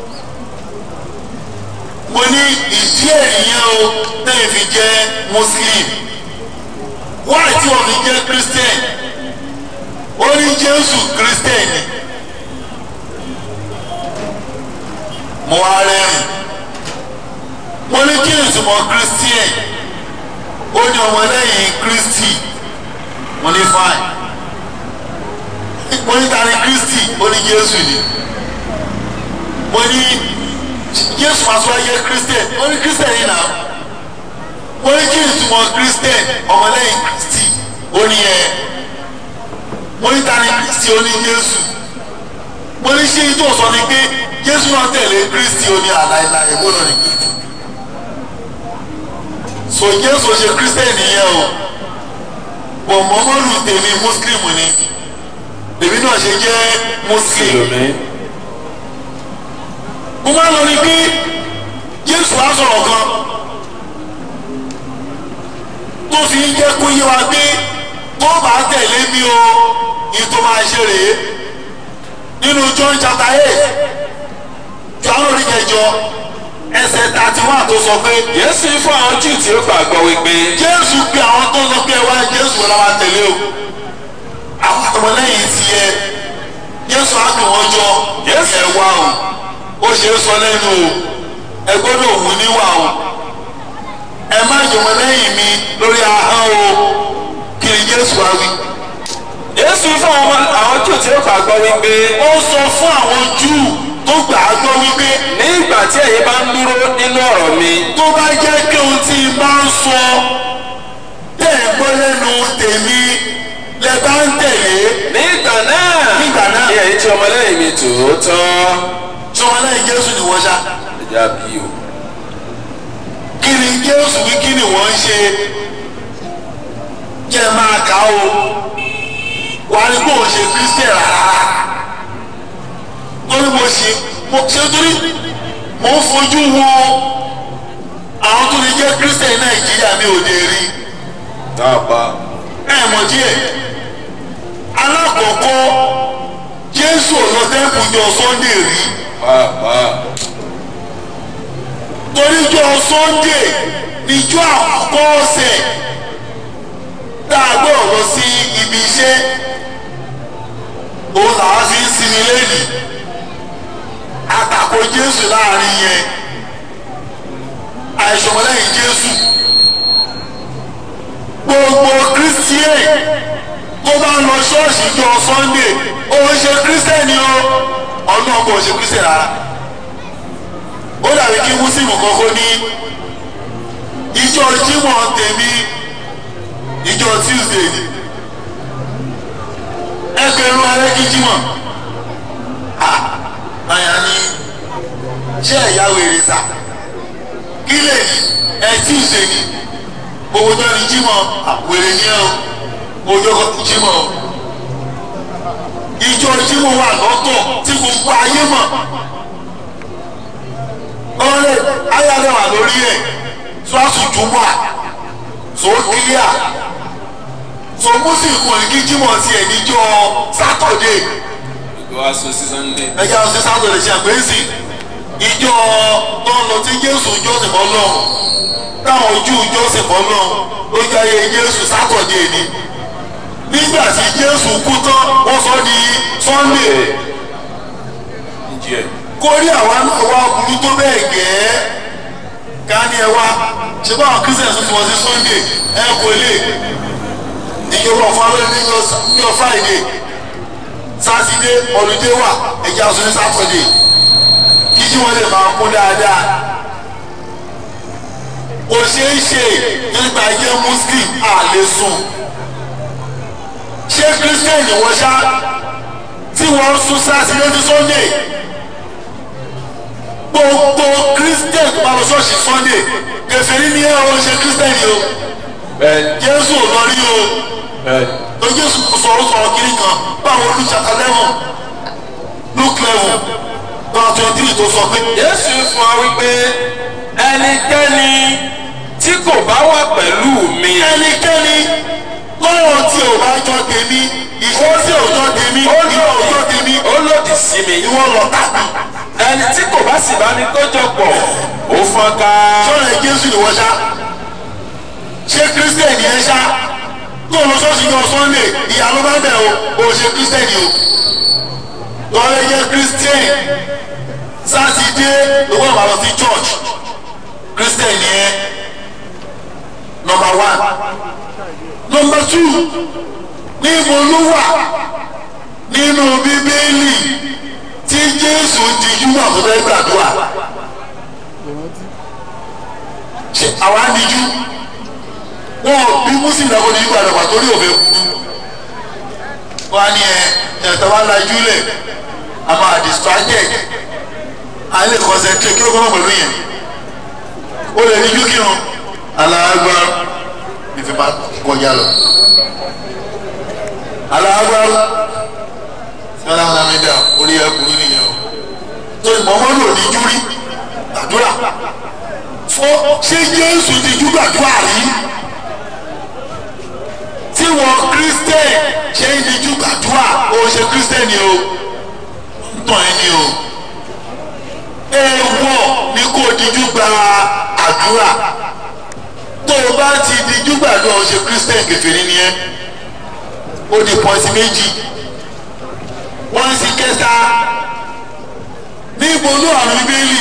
B: mo ní ìdí ènìyàn o tẹ́lẹ̀ fi jẹ́ muslim wáyé tí wọ́n fi jẹ́ christian ó ní jésù christian ni mo wá rẹ́rìn mo ní kí ni ìtumọ̀ christian ó ní ọmọlẹ́yìn kristi mo ní fine mo ní ta ni Kristi ó ní Jésù ni mo ní Jésù máa sọ ayé Christian ó ní Christian yìí náà mo ní kí ìtumọ̀ Christian ọmọlẹ́yìn Kristi ó ní ẹ mo ní ta ni Kristi ó ní Jésù mo ní ṣé ìjọ sọ ni pé Jésù náà tẹ̀lé Kristi ó ní àlàyé gbọ́dọ̀ ní Kristi so Jésù ṣe Christian nìyẹn o bọ̀ mọ́mọ́lù tèmi Muslim ni èmi náà ṣe jẹ́ Muslim mo máa lọ ní pé Jésù á sọ̀rọ̀ kan tó fi ń jẹ́ kó yé wa pé tó bá tẹ̀lé mi o ìtò máa ṣe rèé nínú John chapter 8 John orí kẹjọ ẹsẹ̀ 31 tó sọ pé
A: Jésù fún àwọn Júù tí ó gbàgbọ́ wípé
B: Jésù pe àwọn tó sọ pé ẹ wá Jésù wọn làwọn tẹ̀lé o àwọn ọmọlẹ́yìn ti yẹ Jésù á pè wọ́n jọ ẹ wá o ó ṣe é sọ lẹ́nu o ẹ gbọ́dọ̀ wù níwà o ẹ má jọmọ lẹ́yìn mi lórí ahọ́n o kí ni Jésù wá wí.
A: Jésù fún àwọn Júù tí ó gbàgbọ́ wípé
B: ó sọ fún àwọn Júù tó gbàgbọ́ wípé
A: ní ìgbà tí ẹ̀yin bá ń dúró nínú ọ̀rọ̀ mi
B: tó bá jẹ́ kí ohun tí n bá ń sọ tẹ̀ ń gbọ́ lẹ́nu tèmi lẹ bá ń tẹ̀lé.
A: nígbà náà ní ẹ̀yin tí ọmọlẹ́yìn mi tòótọ́.
B: tí ọmọlẹ́yìn Jésù ni wọ́n ṣá.
A: ẹja bí o.
B: kí ni Jésù wí kí ni wọ́n ń ṣe jẹ́ máa kà ó wàá ní kó o ṣe Kristian rárá torí mo ṣe torí mo ń fojú wo àwọn tó lè jẹ́ Kristian Nàìjíríà mi ò dé rí. ẹ mọ̀ díẹ̀ alákọ̀ọ́kọ́ Jésù ọ̀lọ́dẹ́kù jọ Sunday rí torí jọ Sunday níjọ́ àkọ́kọ́ ọ̀sẹ̀ tá a gbọ́ lọ sí ibi iṣẹ́ òun làwọn fi ń sinmi lẹ́yìn àtakò Jésù láàrin yẹn àìsọmọlẹ́yìn Jésù gbogbo Christian tó bá ń lọ ṣọ́ọ̀ṣì jọ Sunday ó ń ṣe Christian ni ó ọ̀nà ọkọ̀ ṣe Christian rárá ó dàbí kí Mùsùlùmí kọ́kọ́ ní ìjọ Jímọ̀ tèmi ìjọ Tuesday ni ẹgbẹ̀rún alẹ́ kí Jímọ̀ àyà ni ṣé ẹ̀yà wèrè sà kí lè ní Tuesday ni gbogbo tó ní Jímọ̀ wèrè ní ẹ o ojú Jímọ̀ ìjọ Jímọ̀ wà lọ́tọ̀ tí gbogbo ayé mọ̀ ọ̀rẹ́ ayálẹ̀ wà lórí ẹ̀ tó a sùn jùmọ̀ tó kíyà tó Muslim kò ní kí Jímọ̀ tiẹ̀ níjọ́ Saturday ẹjẹ ọsẹ Saturday ṣe àgbẹ̀sì ìjọ tó ń lọ tí Jésù jọ́sìn fọ́lọ́run táwọn ojú jọ́sìn fọ́lọ́run lójú ayé Jésù Saturday ni nígbà tí Jésù kú tán wọ́n sọ di Sunday kórí àwa náà wá burú tó bẹ́ẹ̀ gẹ́ ká ní ẹ wá ṣé báwọn Christians tún ti wọ́n sí Sunday ẹ kò lè ìjọba ọ̀fọ̀lẹ́ ní Friday Saturday holiday wà ẹ̀jẹ̀ àṣọ ní Saturday kí tí wọ́n lè máa kún dáadáa kò ṣeé ṣe nígbà jẹ́ Muslim àlè sùn ṣé Christian ni wọ́n ṣá tí wọ́n sún Saturday ní Sunday gbogbo Christian tó bá lọ ṣọ́ọ̀ṣì Sunday kèfèrí ní ẹ̀rọ ṣe Christian yìí o Jésù ò lọ rí o tó Jésù sọ̀rọ̀ kiri kan báwo Luke chapter 11 Luke 11 verse 23 tó sọ pé.
A: Jésù fún wa wípé ẹnikẹ́ni tí kò bá wà pẹ̀lú mi.
B: ẹnikẹ́ni lọ́rọ̀ tí ò bá jọ tèmi ìṣe tí ò jọ tèmi ìwọ ò jọ tèmi
A: ó lòdì sí mi.
B: ìwọ lọ tàbí.
A: ẹni tí kò bá sì bá mi kójọ pọ̀ ó fọ́n ká.
B: sọ̀rọ̀ Jésù ni wọ́n ṣá ṣé Christian yẹn ṣá tó lọ ṣọ́ọ̀ṣì yọ Sunday ìyá ló bá bẹ̀ o ṣe Christian yìí o lọ́rọ̀ yẹ Christian Saturday ló wọ́n máa lọ sí church Christian yẹn number 1 number 2 ní ìbò ló wà ní nínú bíbélì tí Jésù di júmọ̀ tó fẹ́ gbàdúrà ṣe àwa níjú wọn bí Muslim náà kò ní gbàdúrà torí òfin wọn á ní ẹ̀tọ́ wa lajú lẹ̀ a máa distracted a lè concentrate kí ló kọ́ pẹ̀lú yẹn ó lè níjú kírun aláàgbà ìfipá kọjá lọ aláàgbà sọlá ńlámídà orí ẹkùnrin nìyẹn o tó ìmọ̀mọ́lò níjú rí gbàdúrà fún ṣé Jésù ti jú gbàdúrà rí tí wọn Christian ṣe ń di jú gbàdúrà ó ṣe Christian ni o ń tàn ẹ́ ni o èèwọ̀ ni kò dijú gba àdúrà tó o bá ti dijú gbàdúrà ó ṣe Christian kèfèrí ni ẹ́ ó di pọ́ǹsì méjì wọ́n sì kẹta ní ìbòlú àrùn bíbélì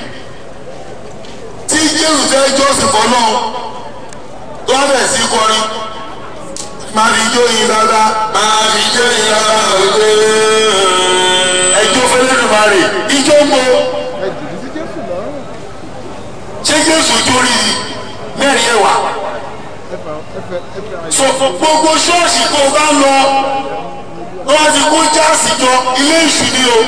B: tí Jésù fẹ́ jọ́sìn fọ́lọ́ tó wá bẹ̀ sí kọrin máa fi jó yin dáadáa máa fi jó yin dáadáa òde ẹjọ́ fẹ́lẹ́rì máa rè ijó ń bo ṣé Jésù jórí mẹ́rin ẹ̀wà so gbogbo ṣọ́ọ̀ṣì tó bá lọ wọ́n ti kó jáàsì jọ ilé ìṣù ni o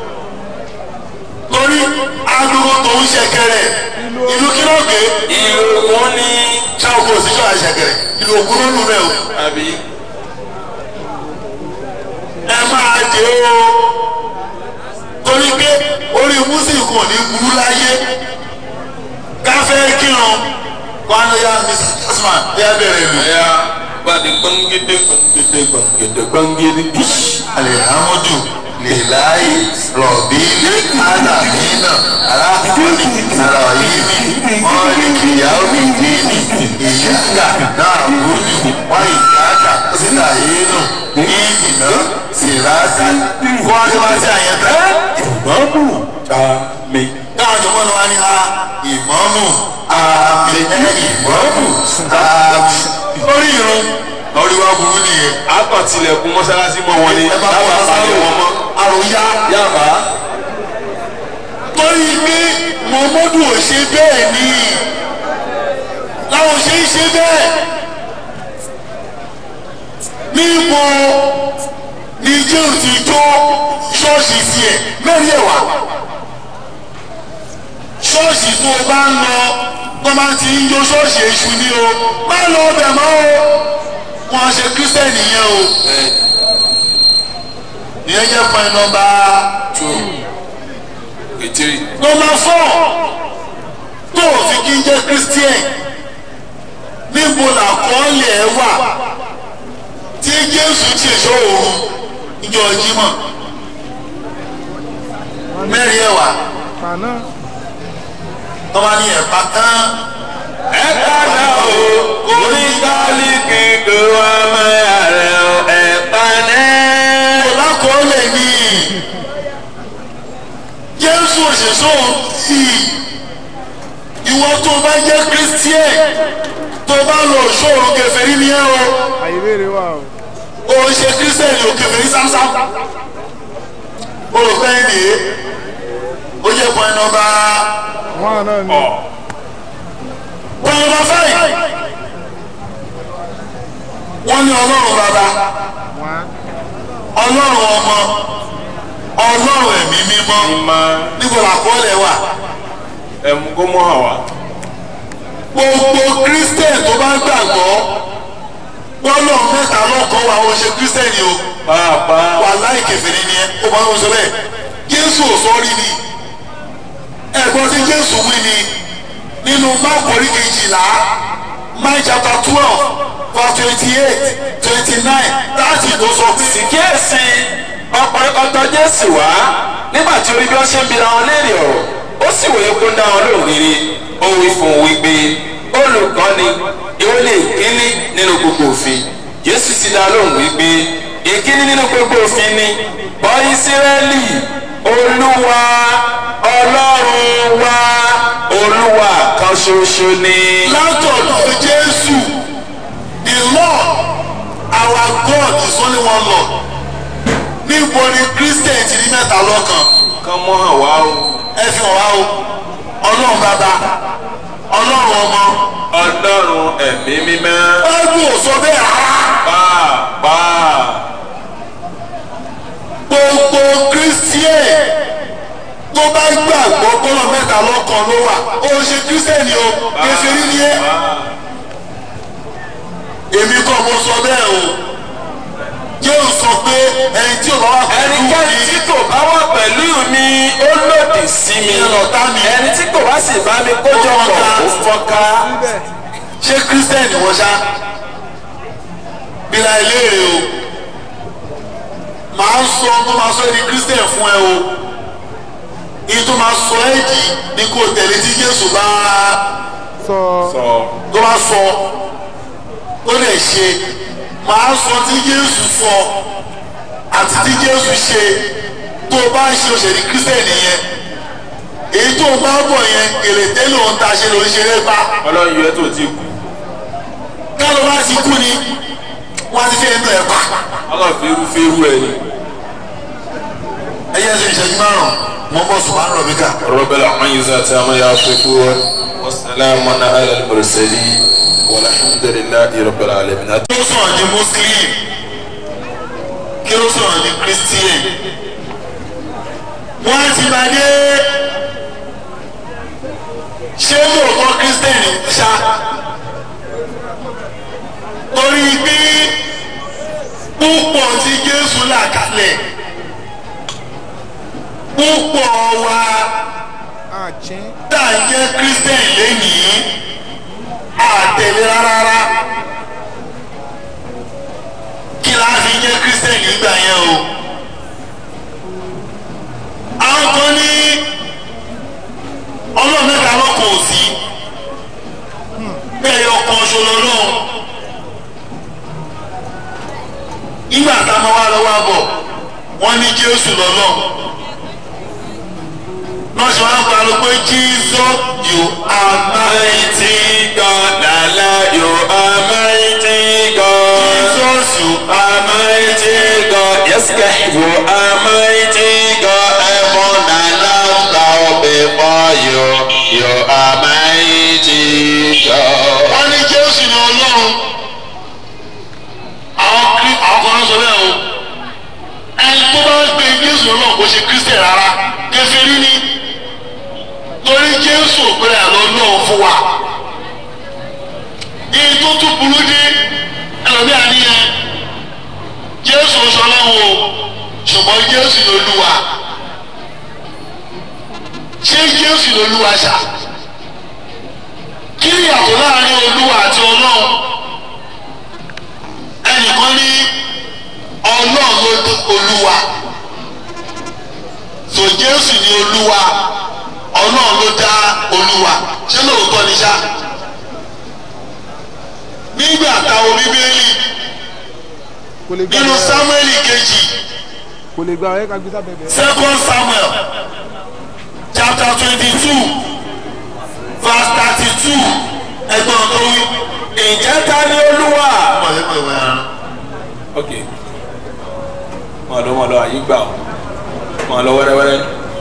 B: torí agogo tó ń ṣẹ̀kẹ̀rẹ̀ ìlú kílọ̀gẹ̀ ìlú ògùn ní ṣáàkó òsínjọ́ àṣẹ̀kẹ̀rẹ̀ ìlú ògùn ló nù rẹ̀ o àbí ẹ máa dé o torí pé orí Muslim kò ní burú láyé káfẹ́ kírun wọn ló yá Mr. Jasman yá bẹ̀rẹ̀ lù. ẹ̀yà gbàdé gbọ̀ngédé gbọ̀ngédé gbọ̀ngédé gbọ̀ngédé bíṣ. alihamudu lilayi rọ̀bì alamina alákùnrin alayimi mọ́lìkì yaomi dini ìyáka náà wúlù wáyé ìyáka síláyénu ìdìnnà sírátà kó wá sí wá sí àyẹ̀tẹ̀. ìmọ̀mù àmì. káwọn jọ̀wọ́ ni wọ́n ní ha ìmọ̀mù àmì ìmọ̀mù àmì. lórí irun lórí wa burú nìyẹn.
A: akọ tilẹ̀kùn mọ́sálásí mọ́ wọn ni lábàá pàdé wọn mọ́.
B: àròyá
A: yàbá.
B: torí pé Muhammadu ò ṣe bẹ́ẹ̀ ni láwọn ṣe ń ṣe bẹ́ẹ̀ níbo ni Jésù ti jó ṣọ́ọ̀ṣì sí ẹ̀ mẹ́rin ẹ̀wà ṣọ́ọ̀ṣì tó o bá ń lọ tó máa ti ń jó ṣọ́ọ̀ṣì èṣù ni o má lọ ọbẹ̀ mọ́ o wọ́n ṣe kírísítẹ́nì yẹn o ìyẹn jẹ́ point number 2. number 4 tó o fi kí n jẹ́ kírísítẹ́nì níbo làkọọ́lẹ̀ ẹ wà tí Jésù ti ṣọ́ òru ìjọ Jímọ̀ mẹ́rin ẹ̀wà tọ́ba ní ẹ̀pá tán.
A: ẹ̀ka náà o oníkálíkì kò wá máa rẹ̀ o ẹ̀pá náà.
B: kò lákọọ́lẹ̀ ni Jésù òṣèṣọ́ sí ìwọ tó bá jẹ́ Christian tó bá lọ ṣòro kèfèrí ni ẹ o.
C: àyèbéèrè wà o.
B: o ṣe Christian o kèfèrí sámsám o rò pé ní o jẹ́ point number.
C: wọn náà ni.
B: point number 5 wọ́n ní Ọlọ́run bàbá Ọlọ́run ọmọ Ọlọ́run ẹ̀mí mímọ́ níbo làkọọ́lẹ̀ wà.
A: ẹ̀mú kó mọ́ àwa.
B: gbogbo Christian tó bá gbàgbọ́ bọ́lọ̀ mẹ́ta lọ́kọ̀ọ́ wa ó ṣe Christian ni o.
A: pàápàá.
B: wà láì kèfèrí ni ẹ ó máa ń sọ bẹ́ẹ̀ Jésù ò sọ rí ni ẹ̀gbọ́n tí Jésù wí ni nínú Máàkù orí 12 Mark chapter 12 verse 28, 29 láti tó sọ pé.
A: kíyèsí ọkùnrin kan tọ̀ Jésù wá nígbà tí orí bí wọ́n ṣe ń bira wọn léèrè ọ̀rọ̀ ó sì wòye kó ń dá wọn lóhùn rere ó wí fún un wípé olùkọ́ni èwo lè kíní nínú gbogbo òfin Jésù sì dá lóhùn wípé ìkíní nínú gbogbo òfin ni gbọ́ Ísírẹ́lì Olúwa Ọlọ́run wa Olúwa kan ṣoṣo ni.
B: látọ̀dọ̀ Jésù the Lord our God is only one Lord ní níbo ni Christian ti ní mẹ́ta lọ́kan.
A: kán mọ́ hàn wá o.
B: ẹ fi hàn wá o ọlọ́run bàbá ọlọ́run ọmọ.
A: ọlọ́run ẹ̀mí mímọ́.
B: báyìí ò sọ bẹ́ẹ̀ rárá.
A: pàápàá.
B: gbogbo Christian tó bá gbàgbọ́ bọ́lọ̀ mẹ́ta lọ́kan ló wà ó ṣe Christian o kèfèrí ni ẹ́. èmi kọ́ mo sọ bẹ́ẹ̀ o yóò sọ pé ẹni tí ò bá wà pẹ̀lú mi.
A: ẹnikẹ́ni tí kò bá wà pẹ̀lú mi ó lòdì sí mi. ẹni tí kò bá sì bá mi kójọ pọ̀ ó fọ́nká.
B: ṣé Christian wọ́n ṣá bíra ìléèrè o màá sọ tó máa sọ ẹni Christian fún ẹ o ìyí tó máa sọ ẹ jì ní kò tẹ̀lé tí Jésù bá
C: sọ
B: tó bá sọ ó lè ṣe màá sọ tí Jésù sọ àti tí Jésù ṣe tó bá ń ṣe òṣèré Christian nìyẹn èyí tó bá bọ̀ yẹn gèlèté lòun ta ṣe lòun ṣeré bá.
A: ọlọ́run yẹ tó ti kú.
B: kálọ̀ bá ti kú ni wọ́n ti fi ẹnu ẹ̀ pa.
A: ọlọ́run fẹ́rú ẹ̀ ni.
B: ẹ yẹ ṣe ìṣẹ́jú márùn-ún mo bọ̀ subhana rabbika.
A: rabbil izzati amma yasifun wa salamun ala al-mursalin walhamdulillahi rabbil alamin.
B: kí ló sọ̀rọ̀ di Muslim kí ló sọ̀rọ̀ di Christian wọ́n ti máa dé ṣé lóòótọ́ Christian ṣá torí pé púpọ̀ tí Jésù là kalẹ̀ púpọ̀ wa tá a jẹ́ Christian lẹ́nìí àtẹ̀lé rárá kí la fi jẹ́ Christian nígbà yẹn o àwọn kan ní ọlọ́run mẹ́ta lọ́kàn ò sí bẹ́ẹ̀ yọ kan ṣoṣo náà nígbà tá a máa wá lọ́wọ́ àbọ̀ wọ́n ní Jésù lọ́lọ́ náà ṣe wá ń parọ́ pé Jesus you are mighty God lala you are mighty God Jesus you are mighty God
A: yes you are mighty God.
B: heaven and earth bow before you you are mighty God. wọ́n ní Jésù ní Ọlọ́run àwọn kan sọ bẹ́ẹ̀ o ẹni tó bá ń gbé Jésù Ọlọ́run kò ṣe Christian rárá kèfèrí ni torí Jésù òpèrè àlọ́ náà fún wa èyí tó tún burú dé ẹlòmíà níyẹn Jésù ń sọ Ọlọ́run o ṣùgbọ́n Jésù ní Olúwa ṣé Jésù ní Olúwa ṣá kí ni ìyàtọ̀ láàrin Olúwa àti Ọlọ́run ẹnìkan ní Ọlọ́run ló dé Olúwa so Jésù ní Olúwa Ọlọ́run ló dá Olúwa ṣé lóòótọ́ ni ṣá nígbà táwọn Bíbélì nínú Sámúẹ́lì kejì
C: kò lè gba ọ̀rẹ́ ká gbé sábẹ́ bẹ́ẹ̀.
B: 2 Samuel chapter 22 verse 32 ẹgbọ́n tó wí.
A: ǹjẹ́ ta ni Olúwa. ok máa lọ àyè gbà ó máa lọ wẹ́rẹ́wẹ́rẹ́.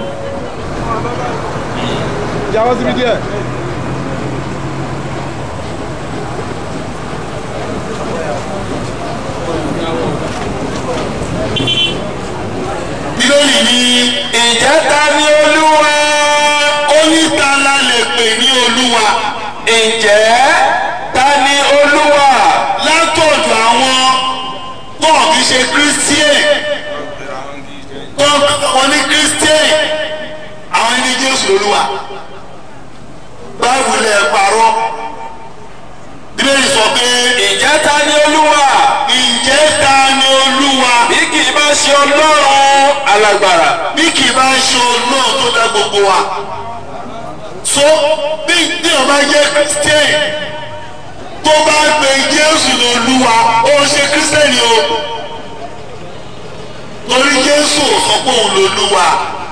C: jáwọ́ síbi díẹ̀.
B: Bíbélì ní
A: ǹjẹ́ ta ni Olúwa.
B: oníta la lè pè ní Olúwa.
A: ǹjẹ́ ta ni Olúwa.
B: látọ̀dọ̀ àwọn tó kì í ṣe Christian tó wọn ní Christian àwọn ẹni Jésù Olúwa báwo lè parọ́ Bíbélì sọ pé
A: ǹjẹ́ ta ni Olúwa.
B: ǹjẹ́ ta ni Olúwa.
A: bí kì í bá ṣe Ọlọ́run alágbára.
B: bí kì í bá ṣe Ọlọ́run tó dá gbogbo wa so bí ọba jẹ́ Christian tó bá gbé Jésù lÓlúwa ó ṣe Christian o torí Jésù sọ pé òun lÓlúwa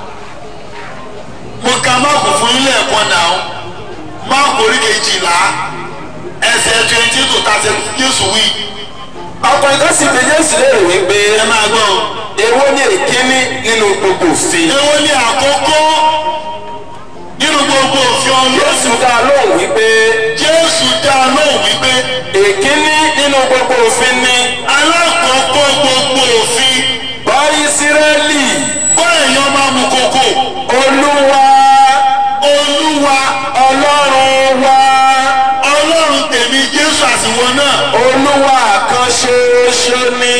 B: mo ka máàkù fún ilé ẹ̀kọ́ náà máàkù orí 12 ẹsẹ̀ 20 to 30 Jésù wí.
A: ọkùnrin kan sì bi Jésù léèrè wípé
B: ẹ máa gbọ́
A: èwo ni èkíní nínú gbogbo òfin.
B: èwo ni àkọ́kọ́ nínú gbogbo òfin Ọlọ́run.
A: Jésù dá lóhùn wípé.
B: Jésù dá lóhùn wípé.
A: èkíní nínú gbogbo òfin ni.
B: alákọ̀ọ́kọ́ gbogbo òfin.
A: gbọ́ Ísírẹ́lì.
B: gbọ́ èèyàn máa mú kókó.
A: Olúwa.
B: Olúwa.
A: Ọlọ́run wa.
B: Ọlọ́run tèmi Jésù àtiwọn náà.
A: Olúwa kan ṣoṣo ni.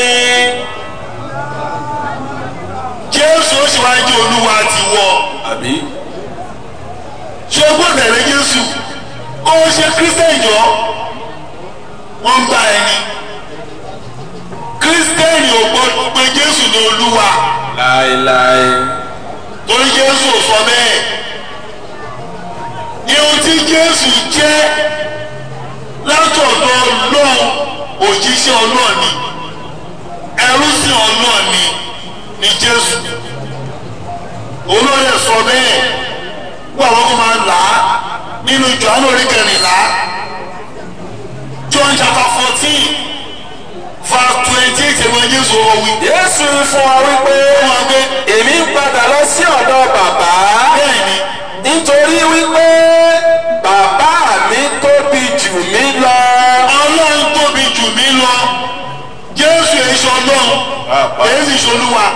B: Jésù ó sì wá jẹ́ Olúwa tiwọ.
A: àbí.
B: ṣé o gbọ́dọ̀ tẹ̀lé Jésù kó o ṣe Kírísítẹ́nì jọ wọ́n ń bá ẹni. Kírísítẹ́nì ò gbọ́dọ̀ pé Jésù ní Olúwa.
A: láéláé.
B: torí Jésù ò sọ bẹ́ẹ̀. ihun tí Jésù jẹ́ látọ̀dọ̀ Ọlọ́run òjíṣẹ́ Ọlọ́run ni ẹrúsìn Ọlọ́run ni Jésù. olóyè sọ bẹ́ẹ̀ wọ́n àwọn kan máa là á nínú Jòhánù orí 14 John chapter 14 verse 28 ẹ̀wọ̀n Jésù wọ́n wí.
A: Jésù fún wa wípé èmi ń padà lọ sí ọ̀dọ̀ bàbá.
B: bẹ́ẹ̀ni.
A: nítorí wípé bàbá mi tóbi jù mí lọ.
B: Ọlọ́run tóbi jù mí lọ. Jésù èyí sọ Ọlọ́run èyí sì ṣolúwa.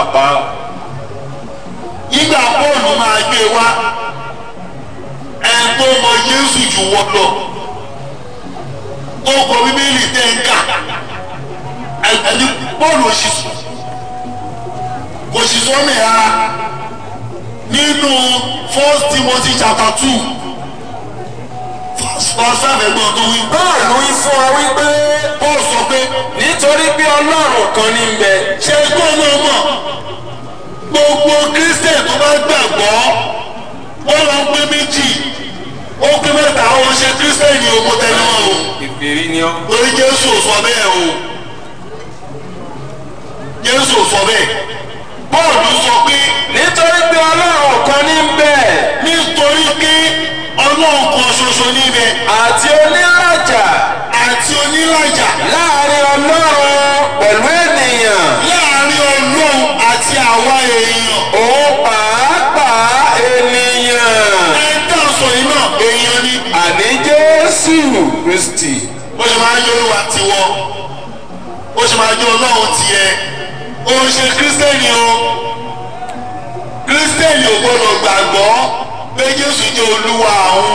B: Ìgbà Pọ́ọ̀lù máa gbé wá ẹni tó mọ Jésù jù wọ́n lọ. Ó kọ Bíbélì tẹ́ ń kà ẹni Pọ́ọ̀lù òṣìṣẹ́ kò sì sọ mí ara nínú 1 Timothy chapter 2 verse 5 ẹ̀gbọ́n tó wí.
A: Pọ́ọ̀lù wí fún wa wípé.
B: Paul sọ pé
A: nítorí pé Ọlọ́run kan ní ń bẹ.
B: ṣe gbọ́ náà mọ̀ gbogbo Kírísítẹ̀nì tó bá gbàgbọ́ wọ́n lọ pé méjì ó pé mẹ́ta ó ṣe Kírísítẹ̀nì oko tẹ̀lé wọn o.
A: ìfèrí ni ọ́.
B: torí Jésù ò sọ bẹ́ẹ̀ o. Jésù ò sọ bẹ́ẹ̀. Pọ́ọ̀lù sọ pé
A: nítorí pé Ọlọ́run kan ní ń bẹ.
B: nítorí pé Ọlọ́run kan ṣoṣo níbẹ̀.
A: àti onílàjà.
B: àti onílàjà.
A: láàrin Ọlọ́run pẹ̀lú ènìyàn.
B: láàrin Ọlọ́run àti àwa èèyàn.
A: òun pàápàá ènìyàn.
B: ẹ̀dá sọ yìí náà èèyàn ni.
A: àní Jésù Kristi.
B: bó ṣe máa ń jẹ́ Olúwa tiwọ́ ó ṣe máa jẹ́ Ọlọ́run tiẹ̀ ó ń ṣe Kírísítẹ́nì o. Kírísítẹ́nì ò gbọ́dọ̀ gbàgbọ́ pé Jésù jẹ́ Olúwa àwọn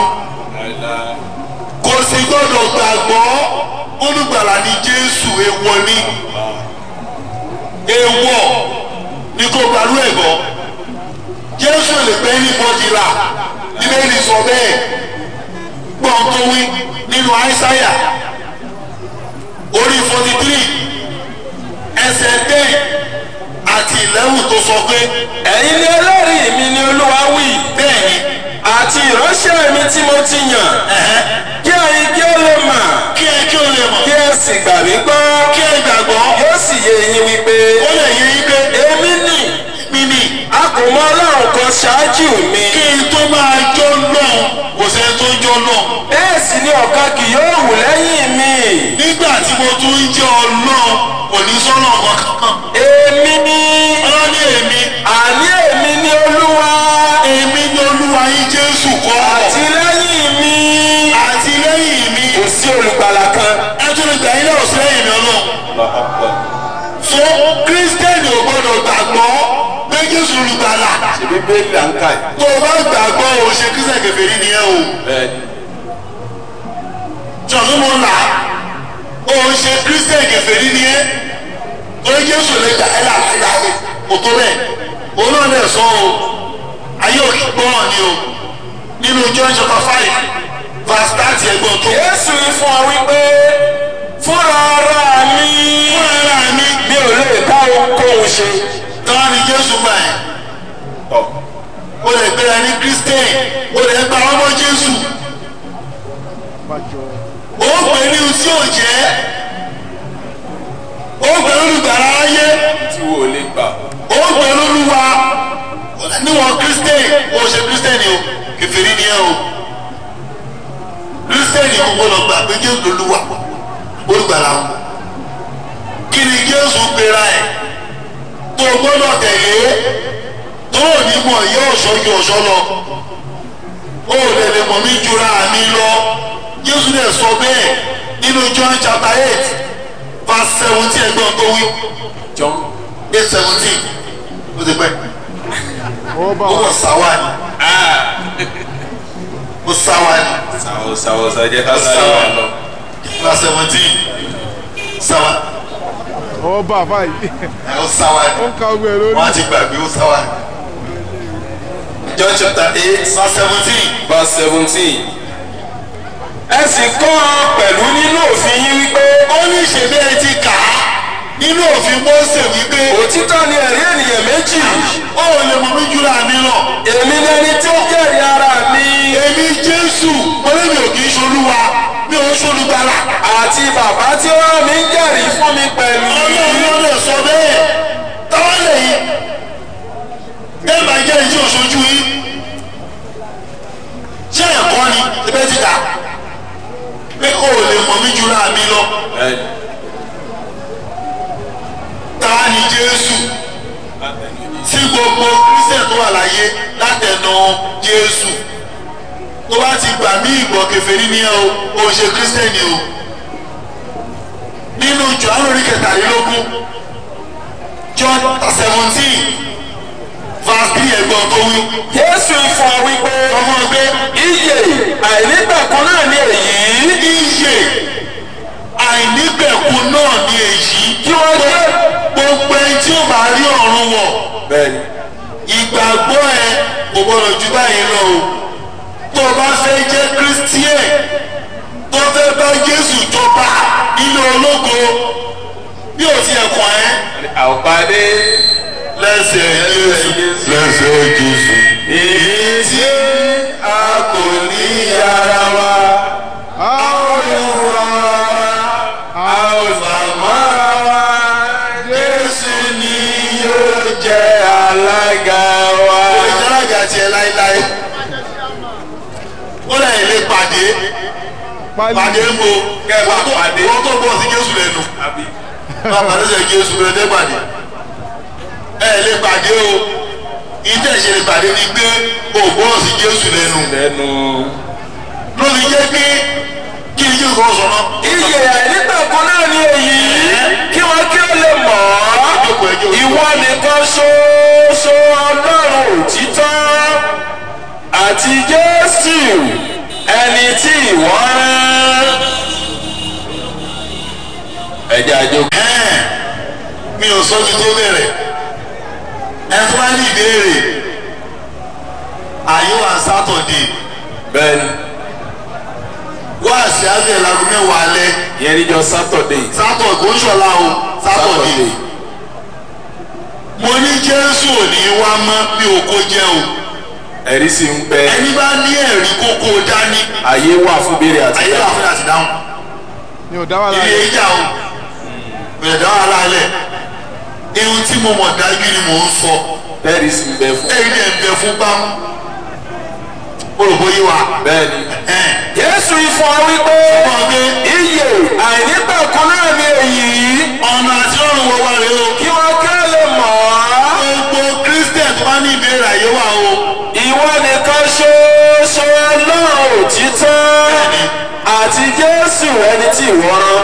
B: kò sì gbọ́dọ̀ gbàgbọ́ olùgbàlà ní Jésù èèwọ̀ ni èèwọ̀ ni kò gbàlú ẹ̀gọ́. Jésù lè pẹ́ ní bọ́dìlà Bíbélì sọ bẹ́ẹ̀ gbọ́n tó wí nínú Àìsáyà orí 43 ẹsẹ̀ 10 àti 11 tó sọ pé
A: ẹ̀yin ni ẹlẹ́rìí mi ni Olúwa wí.
B: bẹ́ẹ̀ni
A: àti ìránṣẹ́ mi tí mo ti yàn. kí ẹ̀yin kí ó lè mọ̀.
B: kí ẹ kí o lè mọ̀
A: kí ẹ sì gbà mí gbọ́.
B: kí ẹ gbàgbọ́
A: yóò sì yé yín wípé.
B: ó lè yé yín pé
A: èmi nì.
B: mi nì
A: a kò mọ Ọlọ́run kan ṣáájú mi.
B: kí n tó máa jọ́ náà kò sẹ́ni tó ń jọ́ náà.
A: bẹ́ẹ̀ sì ni ọ̀kan kì yóò wù lẹ́yìn mi.
B: nígbà tí mo tún ń jẹ́ Ọlọ́run kò ní sọ́nà kankan.
A: èmi ni.
B: ọlọ́ni èmi
A: àní èmi ni Olúwa.
B: èmi ni Olúwa yín Jésù kọ́
A: àti lẹ́yìn mi.
B: àti lẹ́yìn mi
A: kò sí olùgbàlà kan.
B: ẹ tún lè gbà yín náà sí lẹ́yìn mi Ọlọ́run. so Kírísítẹ́nì ò gbọ́dọ̀ gbàgbọ́ pé Jésù olùgbàlà.
A: ṣèbí bẹ́ẹ̀ là ń kà yìí.
B: tó o bá gbàgbọ́ o ṣe Kírísítẹ́nì kèfèrí nìyẹn o. jọ̀dún mo là o ṣe Kírísítẹ́nì kèfèrí nìyẹn torí Jésù lè gbà ẹ́ láàyè kò tó bẹ́ẹ̀ òun náà lè sọ o ayé òkè gbọ́ràn ni o nínú John chapter 5 verse 30 ẹgbọ́n tó.
A: Jésù fún wa wípé fúnra ara mi.
B: fúnra ara mi.
A: mi ò lè bá ohunkóhun ṣe.
B: tọ́wá ni Jésù gbà ẹ́. o lè gbéra ní Kírísítẹ́nì o lè gba ọmọ Jésù. o pè ní ohun tí ò jẹ́ o pè ní olùgbàlà ayé.
A: tí wo lè gbà.
B: o pè ní Olúwa níwọ̀n Kírísítẹ́nì o ṣe Kírísítẹ́nì o kèfèrí ni ẹ o. Kírísítẹ́nì kò gbọdọ̀ gbà pé Jésù Olúwa olùgbàlà wọn. kí ni Jésù gbéra ẹ̀ tó gbọ́dọ̀ tẹ̀lé tó ò ní mọ̀ yẹ ọ̀ṣọ́ ju ọ̀ṣọ́ lọ ó lè lè mọ̀ mí jura mi lọ Jésù lè sọ bẹ́ẹ̀ nínú John chapter 8 verse 17 ẹgbọ́n tó wí.
A: John
B: 8:17 ó ti pẹ́
C: ó bá
B: ó
C: wa
B: wọ̀ sáwà ni ó sáwà ni
A: sáwọ sàjẹ ká sáré wà lọ.
B: verse 17 sáwà
C: ó bá báyìí
B: ó sáwà
C: ó
B: ni
C: ń ka ogun ẹ̀ lórí.
B: wọ́n á ti gbàgbé ó sáwà ni.
A: John chapter 8
B: verse 17
A: verse 17. ẹ sì kọ́ ọ pẹ̀lú nínú òfin yín wípé
B: ó ní ìṣèlú ẹ ti kà á nínú òfin Mósè wípé
A: òtítọ́ ni ẹ̀rí ènìyàn méjì.
B: ó lè mọ̀ mí jura mi lọ.
A: èmi lẹni tí ó jẹ́rìí ara mi.
B: èmi Jésù mọ̀lẹ́bí ò kì í ṣolúwa mi ò ń ṣolúgbàlà.
A: àti bàbá tí ó rán mi ń jẹ́rìí fún mi pẹ̀lú.
B: Ọlọ́run lè sọ bẹ́ẹ̀ táwọn lè yí bẹ́ẹ̀ máa jẹ́ ìjì òṣojú yín ṣé ẹ̀kọ́ ni ẹgbẹ́ ti dà pé ó lè mọ̀ mí jura mi lọ. ta ni Jésù tí gbogbo Kírísítẹ̀ tó wà láyé látẹnu Jésù tó bá ti gbà mí ìgbọ̀ kèfèrí ní ẹ o ò ṣe Kírísítẹ̀nì o nínú Jòhánù orí 13 John 17 verse 3 ẹ̀gbọ́n tó wí.
A: Jésù fún ọ wípé
B: ọmọ ọgbẹ́
A: iye àìnígbàkan náà ni èyí.
B: iye àìnígbẹ̀kun náà ni èyí
A: kí wọ́n jẹ́.
B: gbogbo ẹni tí ó bá rí ọ̀run wọ̀
A: bẹ́ẹ̀ni.
B: ìgbàgbọ́ ẹ kò gbọdọ̀ ju báyìí lọ o tó o bá fẹ́ jẹ́ Kírísítíẹ̀ tó fẹ́ bá Jésù jọba nínú ológo bí o ti ẹ̀kọ́ ẹ
A: àwòpàdé
B: lẹ́sẹ̀ Jésù lẹ́sẹ̀ Jésù
A: èyí tí a kò ní yára wa a ó yọra a ó fàmọ́ra wa Jésù ni yóò jẹ́ alága wa.
B: ìjọba tiẹ̀ láéláé ó lẹ́yìn lè pàdé pàdé ń bo
A: Kẹ́ẹ̀bà pàdé.
B: wọ́n tó bọ̀ sí Jésù lẹ́nu bàbá lẹ́sẹ̀ Jésù lẹ́nu pàdé ẹ lè pàdé o ìtẹ̀ ṣe lè pàdé ni pé o bọ̀ sí Jésù lẹ́nu
A: lẹ́nu.
B: lórí jẹ́ pé kí ni Jésù kọ́ sọ náà.
A: iye àìnígbàkan náà ni èyí kí wọ́n kí ó lè mọ̀ ọ́ ìwọ nìkan ṣoṣo Ọlọ́run òtítọ́ àti Jésù ẹni tí ìwọ rán. ẹjẹ àjò.
B: mi ò sọ ju tó bẹ̀rẹ̀ ẹ tó bá ní ìbéèrè àyè wà sátọ̀dé
A: bẹ́ẹ̀ni
B: wá sí àgbẹ̀ lago mẹ́wàá alẹ́
A: ìyẹn níjọ́ Saturday.
B: sátọ̀ kò ń ṣọ̀la o sátọ̀dé mo ní Jésù ò ní wá mọ́ bí oko jẹ́ o
A: ẹ̀rí sì ń bẹ.
B: ẹni bá ní ẹ̀rí kókó dání
A: àyè wà fún béèrè àti
B: ayé wà fún àti dáhùn
C: mi ò dá wà
B: ilé
C: láàyè.
B: ìjà o ìrẹ̀ dá wà lálẹ́ ihun tí mo mọ̀ dájú ni mò ń sọ
A: ẹ̀rí sì ń bẹ fún.
B: ẹ̀rí ẹ̀ ń bẹ fún bámú olùbóyè wa.
A: bẹ́ẹ̀ni. Jésù ìfọ̀ wípé iye àìnígbàkan náà ni èyí
B: ọ̀nà àti ọ̀run wọ wa rèé o.
A: kí wọ́n ká lè mọ̀ ọ́.
B: gbogbo Christian tó bá ní ìbéèrè àyè wà o.
A: ìwọ nìkan ṣoṣo Ọlọ́run òtítọ́ àti Jésù ẹni tí ìwọ rán.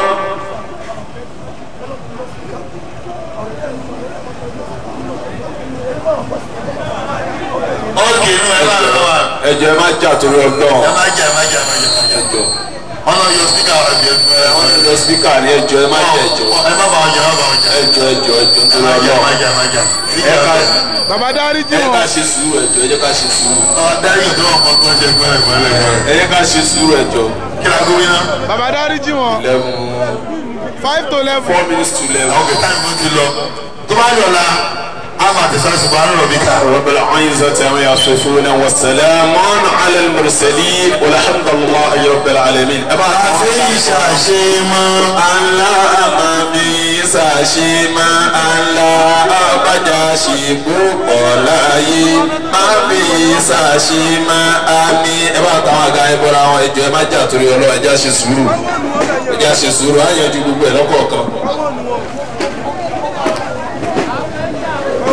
B: ọ̀gẹ̀ inú ẹ bá lọ wa.
A: ẹjọ ẹ má jà torí Ọlọ́run.
B: ẹ má jà ẹ má jà ẹ má jà ẹ má jà.
A: ẹjọ
B: ọ̀nà yóò spíkà wà bí ẹ.
A: wọn lọ spíkà ní ẹjọ ẹ má jà ẹjọ.
B: ẹ má bà wọn jà ẹ má bà wọn jà.
A: ẹjọ
B: ẹ
A: torí
B: má jà ẹ má
A: Ọlọ́run.
B: jà ẹ má jà.
A: ẹ ká
C: bàbá dárí jí
A: ẹ ká
C: wọn.
A: ṣe sùúrù ẹjọ ẹ jẹ́ ká ṣe sùúrù.
B: dárí ìdó ọmọ tó ń ṣe gbẹ́rẹ́gbẹ́rẹ́.
A: ẹ jẹ́ ká ṣe sùúrù ẹjọ.
B: kí la gómìn náà.
C: bàbá dárí jí wọn. 5 to 11.
A: 4 minutes to 11.
B: àwọn kẹta ìbò ti lọ. tó bá yọ̀ la ama tẹ̀sán subahana rabbika.
A: رب العزة عما يصفون والسلام على المرسلين والحمد لله رب العالمين.
B: àfi ìṣàṣemọ́.
A: aláàmàmí ṣàṣemọ́ aláàbàjá ṣègbópọ̀ láàyè mábì ṣàṣemọ́ àmì. ẹ bá táwọn àga ẹ bọ́ra àwọn ẹjọ́ ẹ má jà torí Ọlọ́run ẹ já ṣe sùúrù ẹ já ṣe sùúrù á yanjú gbogbo ẹ lọ́kọ̀ọ̀kan.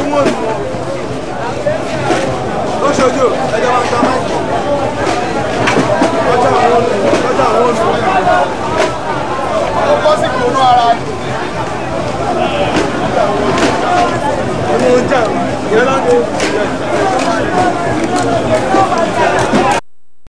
D: Yálà.